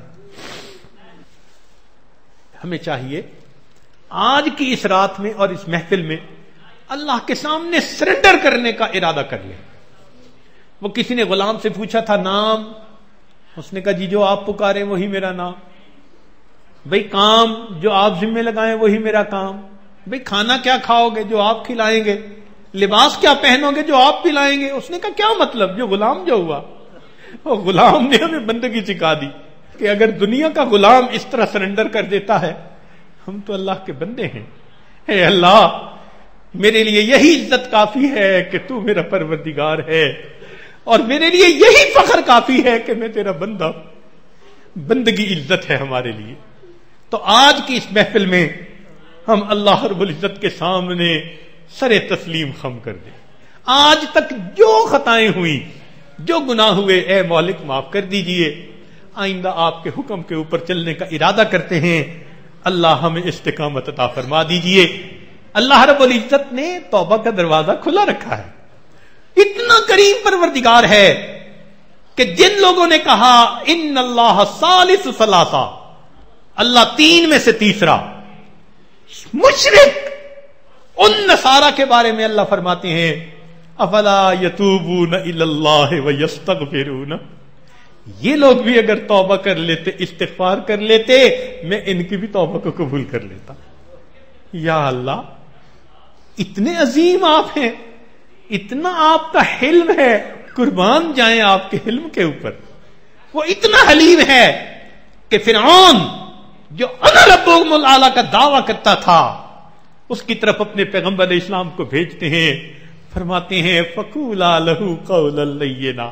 ہمیں چاہیے آج کی اس رات میں اور اس محفل میں اللہ کے سامنے سرنڈر کرنے کا ارادہ کر لیں. وہ کسی نے غلام سے پوچھا تھا نام, اس نے کہا جی جو آپ پکاریں وہی میرا نام. بھئی کام جو آپ ذمہ لگائیں وہی میرا کام. بھئی کھانا کیا کھاؤ گے جو آپ کھلائیں گے, لباس کیا پہنو گے جو آپ پلائیں گے. اس نے کہا کیا مطلب, جو غلام جو ہوا. اور غلام نے ہمیں بندگی سکھا دی کہ اگر دنیا کا غلام اس طرح سرنڈر کر دیتا ہے, ہم تو اللہ کے بندے ہیں. اے اللہ میرے لیے یہی عزت کافی ہے کہ تو میرا پروردگار ہے, اور میرے لیے یہی فخر کافی ہے کہ میں تیرا بندہ. بندگی عزت ہے ہمارے لیے. تو آج کی اس محفل میں ہم اللہ رب العزت کے سامنے سر تسلیم خم کر دیں. آج تک جو خطائیں ہوئی, جو گناہ ہوئے, اے مالک معاف کر دیجئے. آئندہ آپ کے حکم کے اوپر چلنے کا ارادہ کرتے ہیں. اللہ ہمیں استقامت عطا فرما دیجئے. اللہ رب العزت نے توبہ کا دروازہ کھلا رکھا ہے. اتنا کریم پروردگار ہے کہ جن لوگوں نے کہا ان اللہ ثالث ثلاثہ, اللہ تین میں سے تیسرا, مشرک ان نصارہ کے بارے میں اللہ فرماتے ہیں افلا یتوبون الی اللہ ویستغفرون. یہ لوگ بھی اگر توبہ کر لیتے, استغفار کر لیتے, میں ان کی بھی توبہ کو قبول کر لیتا. یا اللہ اتنے عظیم آپ ہیں, اتنا آپ کا حلم ہے, قربان جائیں آپ کے حلم کے اوپر. وہ اتنا حلیم ہے کہ فرعون جو انا ربکم الاعلی کا دعویٰ کرتا تھا اس کی طرف اپنے پیغمبر علیہ السلام کو بھیجتے ہیں, فرماتے ہیں فقولا لہ قولا لینا.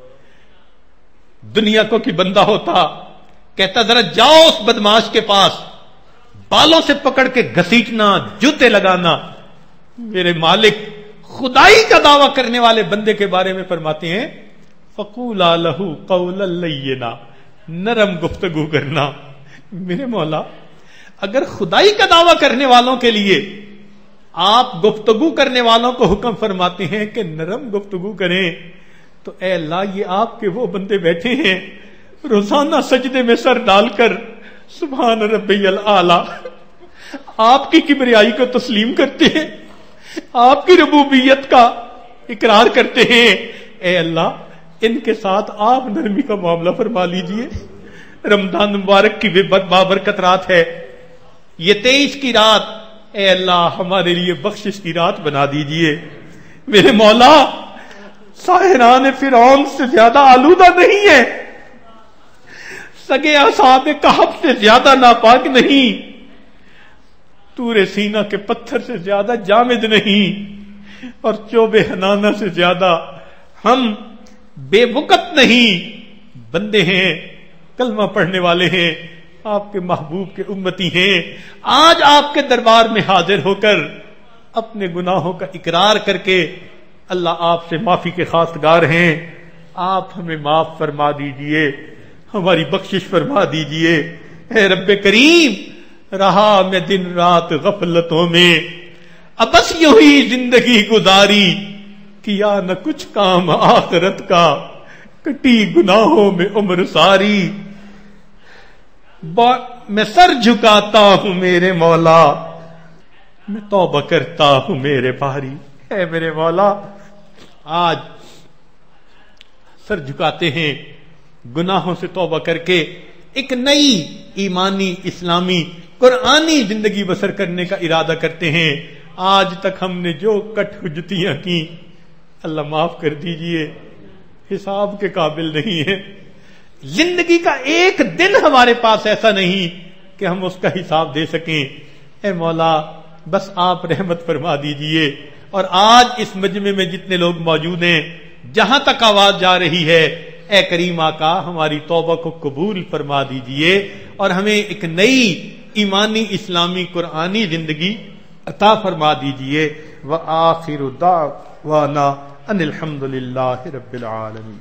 دنیا کو کی بندہ ہوتا کہتا ذرا جاؤ اس بدماش کے پاس, بالوں سے پکڑ کے گھسیٹنا, جوتے لگانا. میرے مالک خدائی کا دعویٰ کرنے والے بندے کے بارے میں فرماتے ہیں فقولا لہ قولا لینا, نرم گفتگو کرنا. میرے مولا اگر خدائی کا دعویٰ کرنے والوں کے لیے آپ گفتگو کرنے والوں کو حکم فرماتے ہیں کہ نرم گفتگو کریں, تو اے اللہ یہ آپ کے وہ بندے بیٹھے ہیں روزانہ سجدے میں سر ڈال کر سبحان ربی الاعلی آپ کی کبریائی کو تسلیم کرتے ہیں, آپ کی ربوبیت کا اقرار کرتے ہیں. اے اللہ ان کے ساتھ آپ نرمی کا معاملہ فرما لیجئے. رمضان مبارک کی بابرکت رات ہے، یہ 23 کی رات اے اللہ ہمارے لیے بخشش کی رات بنا دیجئے۔ میرے مولا ساحران فرعون سے زیادہ آلودہ نہیں ہے، سگے اصحاب کہف سے زیادہ ناپاک نہیں، طور سینا کے پتھر سے زیادہ جامد نہیں، اور چوب حنانہ سے زیادہ ہم بے وقت نہیں، بندے ہیں، کلمہ پڑھنے والے ہیں، آپ کے محبوب کے امتی ہیں۔ آج آپ کے دربار میں حاضر ہو کر اپنے گناہوں کا اقرار کر کے اللہ آپ سے معافی کے خواستگار ہیں، آپ ہمیں معاف فرما دیجئے، ہماری بخشش فرما دیجئے۔ اے رب کریم، رہا میں دن رات غفلتوں میں، اب بس یوں ہی زندگی گزاری، کیا نہ کچھ کام آخرت کا، کٹی گناہوں میں عمر ساری۔ میں سر جھکاتا ہوں میرے مولا، میں توبہ کرتا ہوں میرے باری۔ اے میرے مولا، آج سر جھکاتے ہیں، گناہوں سے توبہ کر کے ایک نئی ایمانی، اسلامی، قرآنی زندگی بسر کرنے کا ارادہ کرتے ہیں۔ آج تک ہم نے جو کٹ حجتیاں کی اللہ معاف کر دیجئے، حساب کے قابل نہیں ہے۔ زندگی کا ایک دن ہمارے پاس ایسا نہیں کہ ہم اس کا حساب دے سکیں۔ اے مولا، بس آپ رحمت فرما دیجئے۔ اور آج اس مجمع میں جتنے لوگ موجود ہیں، جہاں تک آواز جا رہی ہے، اے کریم آقا ہماری توبہ کو قبول فرما دیجئے اور ہمیں ایک نئی ایمانی، اسلامی، قرآنی زندگی عطا فرما دیجئے۔ وآخر دعوانا ان الحمد للہ رب العالمین۔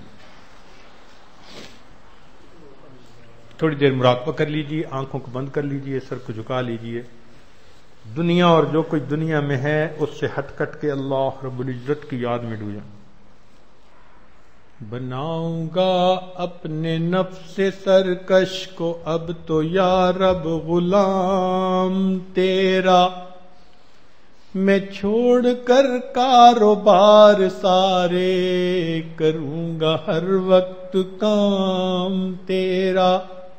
تھوڑی دیر مراقبہ کر لیجئے، آنکھوں کو بند کر لیجئے، سر کو جھکا لیجئے۔ دنیا اور جو کچھ دنیا میں ہے اس سے ہٹ کٹ کے اللہ رب العزت کی یاد میں ڈوبیں۔ بناؤں گا اپنے نفس سرکش کو اب تو یا رب غلام تیرا، میں چھوڑ کر کاروبار سارے کروں گا ہر وقت کام تیرا،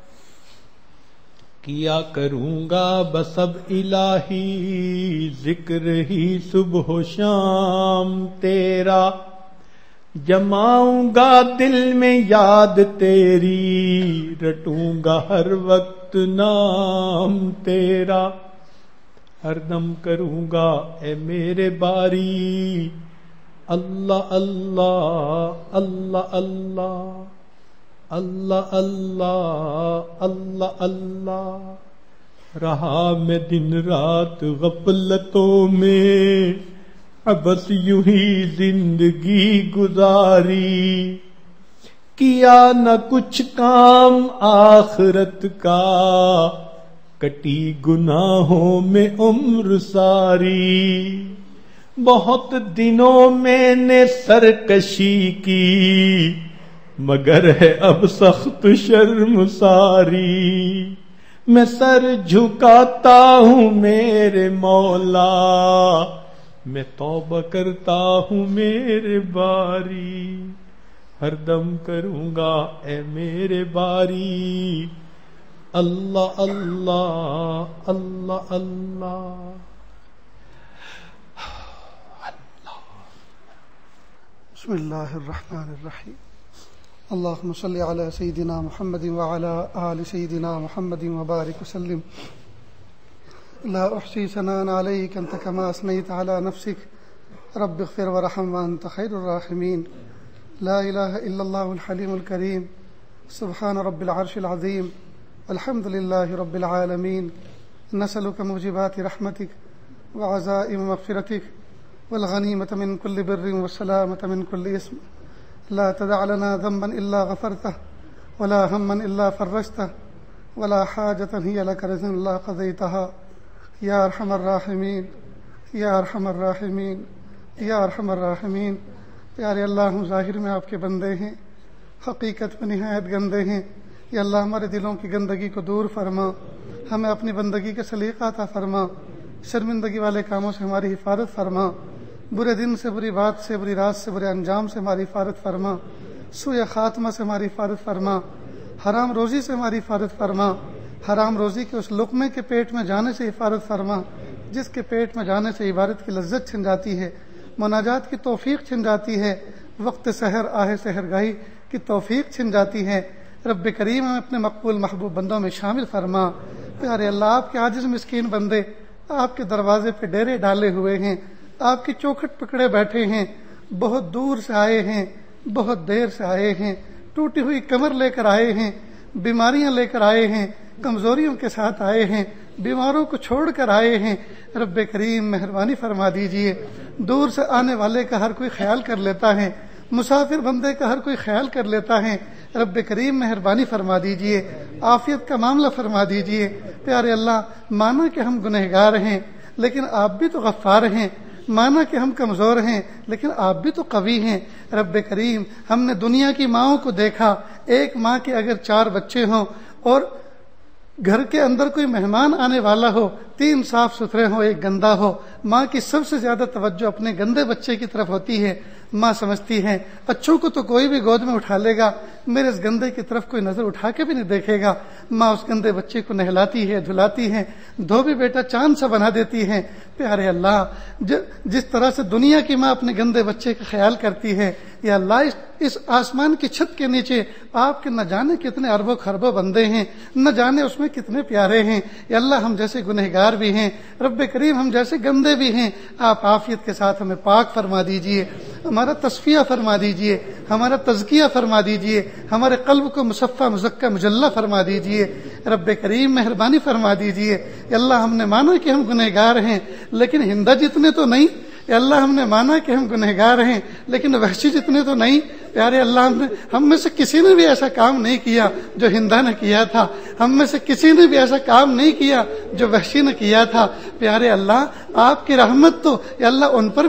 کیا کروں گا بس اب الہی ذکر ہی صبح و شام تیرا، جماؤں گا دل میں یاد تیری رٹوں گا ہر وقت نام تیرا، ہر دم کروں گا اے میرے باری اللہ اللہ اللہ اللہ اللہ اللہ اللہ اللہ۔ رہا میں دن رات غفلتوں میں، اب بس یوں ہی زندگی گزاری، کیا نہ کچھ کام آخرت کا، کٹی گناہوں میں عمر ساری، بہت دنوں میں نے سرکشی کی، مگر ہے اب سخت شرم ساری، میں سر جھکاتا ہوں میرے مولا، میں توبہ کرتا ہوں میرے باری، ہر دم کروں گا اے میرے باری اللہ اللہ اللہ اللہ۔ بسم اللہ الرحمن الرحیم، اللہم صلی علی سیدنا محمد وعلی آل سیدنا محمد وبارک وسلم۔ لا احصی ثناء علیک انت کما اثنیت علی نفسک رب اغفر ورحم وانت خیر الراحمین۔ لا الہ الا اللہ الحلیم الکریم، سبحان رب العرش العظیم، الحمد للہ رب العالمین۔ نسألک موجبات رحمتک وعزائم مغفرتک والغنیمة من كل بر والسلامة من كل اسم، لا تدع لنا ذنبا إلا غفرته ولا هما إلا فرجته ولا حاجة هي لك رضا إلا قضيتها یا ارحم الراحمین یا ارحم الراحمین یا ارحم الراحمین۔ پیارے اللہ، ہم ظاہر میں آپ کے بندے ہیں، حقیقت میں نہایت گندے ہیں۔ یا اللہ ہمارے دلوں کی گندگی کو دور فرما، ہمیں اپنی بندگی کا سلیقہ عطا فرما، شرمندگی والے کاموں سے ہماری حفاظت فرما، برے دن سے، بری بات سے، بری رات سے، برے انجام سے ہماری حفاظت فرما، سوء خاتمہ سے ہماری حفاظت فرما، حرام روزی سے ہماری حفاظت فرما، حرام روزی کے اس لقمے کے پیٹ میں جانے سے حفاظت فرما جس کے پیٹ میں جانے سے عبادت کی لذت چھن جاتی ہے، مناجات کی توفیق چھن جاتی ہے، وقت سحر آہ سحر گاہی کی توفیق چھن جاتی ہے۔ رب کریم ہمیں اپنے مقبول محبوب بندوں میں شامل فرما۔ پیارے اللہ، آپ کے عاجز مسکین بندے آپ کے دروازے پہ ڈیرے ڈالے ہوئے ہیں، آپ کی چوکھٹ پکڑے بیٹھے ہیں، بہت دور سے آئے ہیں، بہت دیر سے آئے ہیں، ٹوٹی ہوئی کمر لے کر آئے ہیں، بیماریاں لے کر آئے ہیں، کمزوریوں کے ساتھ آئے ہیں، بیماروں کو چھوڑ کر آئے ہیں۔ رب کریم مہربانی فرما دیجئے۔ دور سے آنے والے کا ہر کوئی خیال کر لیتا ہے، مسافر بندے کا ہر کوئی خیال کر لیتا ہے۔ رب کریم مہربانی فرما دیجئے، عافیت کا معاملہ فرما دیجئے۔ پیارے اللہ، مانا کہ ہم گنہگار ہیں لیکن آپ بھی تو غفار ہیں، مانا کہ ہم کمزور ہیں لیکن آپ بھی تو قوی ہیں۔ رب کریم، ہم نے دنیا کی ماؤں کو دیکھا، ایک ماں کے اگر 4 بچے ہوں اور گھر کے اندر کوئی مہمان آنے والا ہو، 3 صاف ستھرے ہو، ایک گندا ہو، ماں کی سب سے زیادہ توجہ اپنے گندے بچے کی طرف ہوتی ہے۔ ماں سمجھتی ہے اچھوں کو تو کوئی بھی گود میں اٹھا لے گا، میرے اس گندے کی طرف کوئی نظر اٹھا کے بھی نہیں دیکھے گا۔ ماں اس گندے بچے کو نہلاتی ہے، دھلاتی ہے، دھوبی بیٹا چاند سا بنا دیتی ہے۔ پیارے اللہ، جس طرح سے دنیا کی ماں اپنے گندے بچے کا خیال کرتی ہے، یا اللہ اس آسمان کی چھت کے نیچے آپ کے نہ جانے کتنے اربوں خربوں بندے ہیں، نہ جانے اس میں کتنے پیارے ہیں۔ یا اللہ، ہم جیسے گنہگار بھی ہیں، رب کریم ہم جیسے گندے بھی ہیں، آپ عافیت کے ساتھ ہمیں پاک فرما دیجئے، ہمارا تصفیہ فرما دیجئے، ہمارا تزکیہ فرما دیجئے، ہمارے قلب کو مصفہ مزکہ مجلہ فرما دیجئے۔ رب کریم مہربانی فرما دیجئے۔ یا اللہ، ہم نے مانا کہ ہم گنہگار ہیں لیکن ہندا جتنے تو نہیں۔ یا اللہ، ہم نے مانا کہ ہم گنہگار ہیں لیکن وحشی جتنے تو نہیں۔ پیارے اللہ، ہم میں سے کسی نے بھی ایسا کام نہیں کیا جو ہندا نے کیا تھا، ہم میں سے کسی نے بھی ایسا کام نہیں کیا جو وحشی نے کیا تھا۔ پیارے اللہ، آپ کی رحمت تو یا اللہ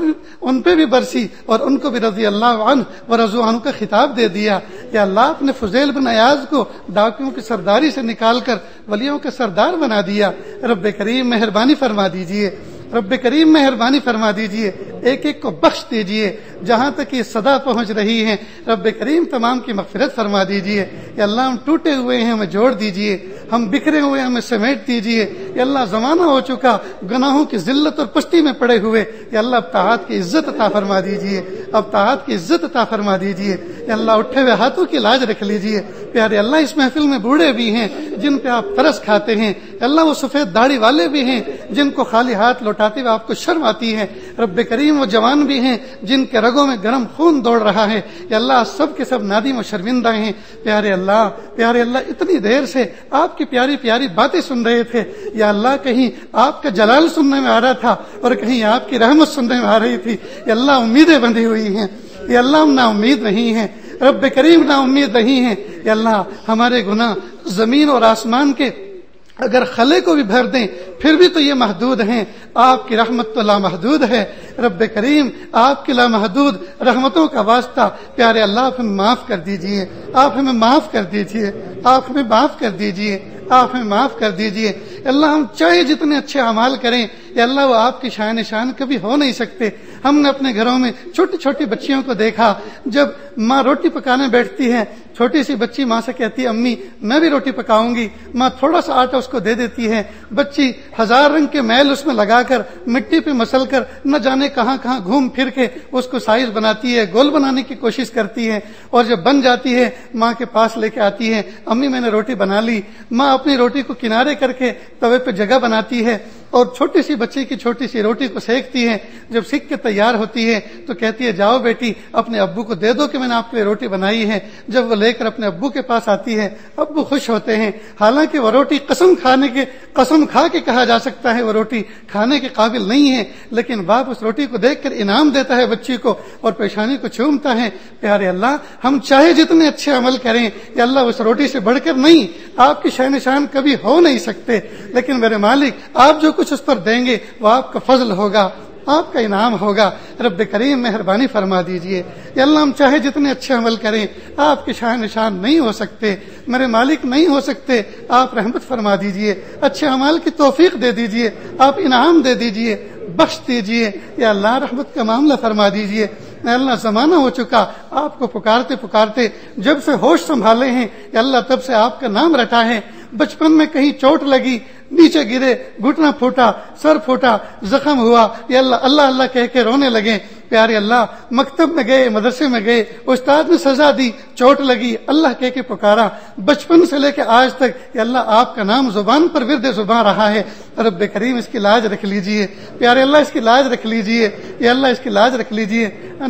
ان پہ بھی برسی اور ان کو بھی رضی اللہ عنہ و رضوا عنہ کا خطاب دے دیا۔ یا اللہ، آپ نے فضیل بن عیاض کو ڈاکیوں کی سرداری سے نکال کر ولیوں کے سردار بنا دیا۔ رب کریم مہربانی فرما دیجئے، رب کریم مہربانی فرما دیجئے، ایک ایک کو بخش دیجئے جہاں تک یہ صدا پہنچ رہی ہے۔ رب کریم تمام کی مغفرت فرما دیجئے۔ یا اللہ، ہم ٹوٹے ہوئے ہیں، ہمیں جوڑ دیجئے، ہم بکھرے ہوئے ہیں، ہمیں سمیٹ دیجئے۔ یا اللہ، زمانہ ہو چکا گناہوں کی ذلت اور پستی میں پڑے ہوئے، یا اللہ اب طاعت کی عزت عطا فرما دیجئے، اب طاعت کی عزت عطا فرما دیجئے۔ یا اللہ، اٹھے ہوئے ہاتھوں کی لاج رکھ لیجئے۔ پیارے اللہ، اس محفل میں بوڑھے بھی ہیں جن پہ آپ ترس کھاتے ہیں، یا اللہ وہ سفید داڑھی والے بھی ہیں جن کو خالی ہاتھ لوٹاتے ہوئے آپ کو شرم آتی ہے۔ رب کریم، وہ جوان بھی ہیں جن کے رگوں میں گرم خون دوڑ رہا ہے، یا اللہ سب کے سب نادم و شرمندہ ہیں۔ پیارے اللہ، اتنی دیر سے آپ کی پیاری پیاری باتیں سن رہے تھے، یا اللہ کہیں آپ کا جلال سننے میں آ رہا تھا اور کہیں آپ کی رحمت سننے میں آ رہی تھی۔ یا اللہ، امیدیں بندھی ہوئی ہیں، یا اللہ ہم نا امید نہیں ہیں، رب کریم نا امید نہیں ہیں۔ یا اللہ، ہمارے گناہ زمین اور آسمان کے اگر خلے کو بھی بھر دیں پھر بھی تو یہ محدود ہیں، آپ کی رحمت تو لامحدود ہے۔ رب کریم، آپ کی لامحدود رحمتوں کا واسطہ پیارے اللہ آپ ہمیں معاف کر دیجئے، آپ ہمیں معاف کر دیجئے، آپ ہمیں معاف کر دیجئے، آپ ہمیں معاف کر دیجئے۔ اللہ، ہم چاہے جتنے اچھے اعمال کریں، یا اللہ وہ آپ کی شان نشان کبھی ہو نہیں سکتے۔ ہم نے اپنے گھروں میں چھوٹی چھوٹی بچیوں کو دیکھا، جب ماں روٹی پکانے بیٹھتی ہے، چھوٹی سی بچی ماں سے کہتی ہے امی میں بھی روٹی پکاؤں گی، ماں تھوڑا سا آٹا اس کو دے دیتی ہے، بچی 1000 رنگ کے میل اس میں لگا کر مٹی پہ مسل کر نہ جانے کہاں کہاں گھوم پھر کے اس کو سائز بناتی ہے، گول بنانے کی کوشش کرتی ہے، اور جب بن جاتی ہے ماں کے پاس لے کے آتی ہے، امی میں نے روٹی بنا لی۔ ماں اپنی روٹی کو کنارے کر کے توے پہ جگہ بناتی ہے اور چھوٹی سی بچی کی چھوٹی سی روٹی کو سیکتی ہے۔ جب سیک کے تیار ہوتی ہے تو کہتی ہے جاؤ بیٹی اپنے ابو کو دے دو کہ میں نے آپ کے لیے روٹی بنائی ہے۔ جب وہ لے کر اپنے ابو کے پاس آتی ہے، ابو خوش ہوتے ہیں، حالانکہ وہ روٹی قسم کھا کے کہا جا سکتا ہے وہ روٹی کھانے کے قابل نہیں ہے، لیکن باپ اس روٹی کو دیکھ کر انعام دیتا ہے بچی کو اور پیشانی کو چومتا ہے۔ پیارے اللہ، ہم چاہے جتنے اچھے عمل کریں، یا اللہ اس روٹی سے بڑھ کر نہیں، آپ کی شان نشان کبھی ہو نہیں سکتے، لیکن میرے مالک آپ جو کچھ اس پر دیں گے وہ آپ کا فضل ہوگا، آپ کا انعام ہوگا۔ رب کریم مہربانی فرما دیجئے۔ یا اللہ، ہم چاہے جتنے اچھے عمل کریں، آپ کے شان نشان نہیں ہو سکتے، میرے مالک نہیں ہو سکتے، آپ رحمت فرما دیجئے، اچھے اعمال کی توفیق دے دیجئے، آپ انعام دے دیجئے، بخش دیجئے۔ یا اللہ، رحمت کا معاملہ فرما دیجئے۔ اے اللہ زمانہ ہو چکا آپ کو پکارتے پکارتے، جب سے ہوش سنبھالے ہیں یا اللہ تب سے آپ کا نام رٹا ہے، بچپن میں کہیں چوٹ لگی، نیچے گرے، گھٹنا پھوٹا، سر پھوٹا، زخم ہوا، یا اللہ اللہ اللہ کہہ کے رونے لگے، پیارے اللہ مکتب میں گئے، مدرسے میں گئے، استاد نے سزا دی، چوٹ لگی، اللہ کہہ کے پکارا، بچپن سے لے کے آج تک یا اللہ آپ کا نام زبان پر ورد زبان رہا ہے، رب کریم اس کی لاج رکھ لیجئے، پیارے اللہ اس کی لاج رکھ لیجئے، یا اللہ اس کی لاج رکھ لیجئے،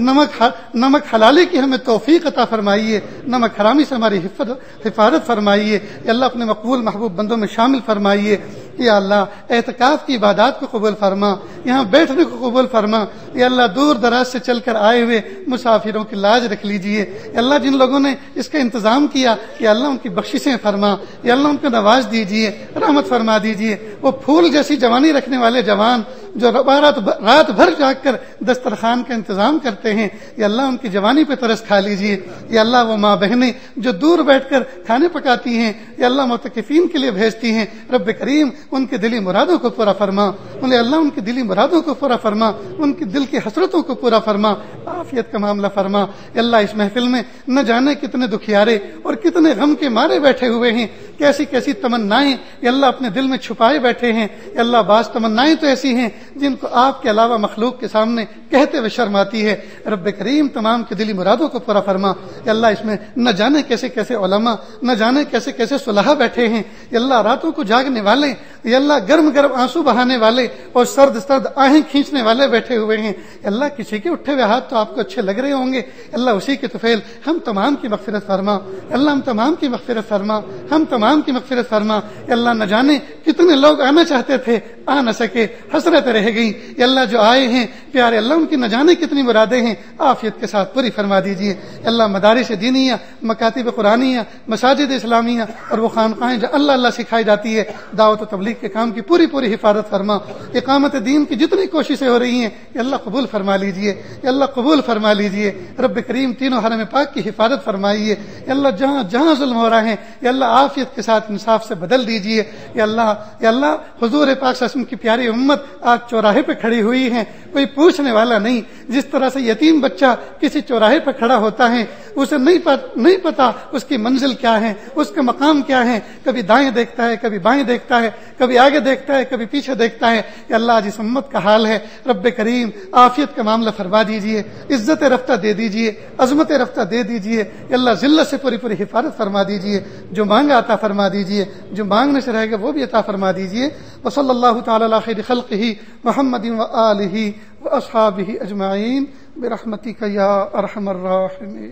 نمک حلالی کی ہمیں توفیق عطا فرمائیے، نمک حرامی سے ہماری حفاظت فرمائیے، یا اللہ اپنے مقبول محبوب بندوں میں شامل فرمائیے، یا اللہ اعتکاف کی عبادات کو قبول فرما، یہاں بیٹھنے کو قبول فرما، یا اللہ دور دراز سے چل کر آئے ہوئے مسافروں کی لاج رکھ لیجئے، یا اللہ جن لوگوں نے اس کا انتظام کیا یا اللہ ان کی بخششیں فرما، یا اللہ ان کو نواز دیجئے، رحمت فرما دیجئے، وہ پھول جیسی جوانی رکھنے والے جوان جو رات بھر جاگ کر دسترخوان کا انتظام کرتے ہیں، یا اللہ ان کی جوانی پہ ترس کھا لیجئے، یا اللہ وہ ماں بہنیں جو دور بیٹھ کر کھانے پکاتی ہیں، یا اللہ معتکفین کے لیے بھیجتی ہیں، رب کریم ان کے دلی مرادوں کو پورا فرما، انہیں اللہ ان کی دلی مرادوں کو پورا فرما، ان کی دل کی حسرتوں کو پورا فرما، عافیت کا معاملہ فرما، یا اللہ اس محفل میں نہ جانے کتنے دکھیارے اور کتنے غم کے مارے بیٹھے ہوئے ہیں، کیسی کیسی تمنائیں یا اللہ اپنے دل میں چھپائے بیٹھے ہیں، یا اللہ بعض تمنائیں تو ایسی ہیں جن کو آپ کے علاوہ مخلوق کے سامنے کہتے ہوئے شرم آتی ہے، رب کریم تمام کی دلی مرادوں کو پورا فرما، یا اللہ اس میں نہ جانے کیسے کیسے علماء، نہ جانے کیسے کیسے صلحاء بیٹھے ہیں، یا اللہ راتوں کو جاگنے والے، یا اللہ گرم گرم آنسو بہانے والے اور سرد سرد آہیں کھینچنے والے بیٹھے ہوئے ہیں، یا اللہ کسی کے اٹھے ہوئے ہاتھ تو آپ کو اچھے لگ رہے ہوں گے، اللہ اسی کے طفیل ہم تمام کی مغفرت فرما، اللہ ہم تمام کی مغفرت فرما، ہم تمام کی مغفرت فرما، یا اللہ نہ جانے کتنے لوگ آنا چاہتے تھے آ نہ سکے، حسرت رہ گئی، یا اللہ جو آئے ہیں پیارے اللہ ان کی نہ جانے کتنی مرادیں ہیں عافیت کے ساتھ پوری فرما دیجیے، اللہ مدارس دینیہ، مکاتب قرآنیہ، مساجد اسلامیہ اور وہ خانقاہیں جو اللہ اللہ سکھائی جاتی ہے، دعوت و تبلیغ کے کام کی پوری پوری حفاظت فرما، اقامت دین کی جتنی کوششیں ہو رہی ہیں یا اللہ قبول فرما لیجیے، یا اللہ قبول فرما لیجیے، رب کریم تینوں حرم پاک کی حفاظت فرمائیے، یا اللہ جہاں جہاں ظلم ہو رہا ہے یا اللہ عافیت کے ساتھ انصاف سے بدل دیجیے، یا اللہ حضور پاک صلی اللہ علیہ وسلم کی پیاری امت آج چوراہے پہ کھڑی ہوئی ہے، کوئی پوچھنے والا نہیں، جس طرح سے یتیم بچہ کسی چوراہے پہ کھڑا ہوتا ہے اسے نہیں پتا اس کی منزل کیا ہے، اس کا مقام کیا ہے، کبھی دائیں دیکھتا ہے، کبھی بائیں دیکھتا ہے، کبھی آگے دیکھتا ہے، کبھی پیچھے دیکھتا ہے، کہ اللہ جس امت کا حال ہے رب کریم عافیت کا معاملہ فرما دیجئے، عزت رفتہ دے دیجئے، عظمت رفتہ دے دیجئے، کہ اللہ ذلت سے پوری پوری حفاظت فرما دیجئے، جو مانگا عطا فرما دیجئے، جو مانگنے سے رہے گا وہ بھی عطا فرما دیجئے، وصلی اللہ تعالی علی خیر خلقہ محمد وآلہ واصحابہ اجمعین برحمتک یا ارحم الراحمین۔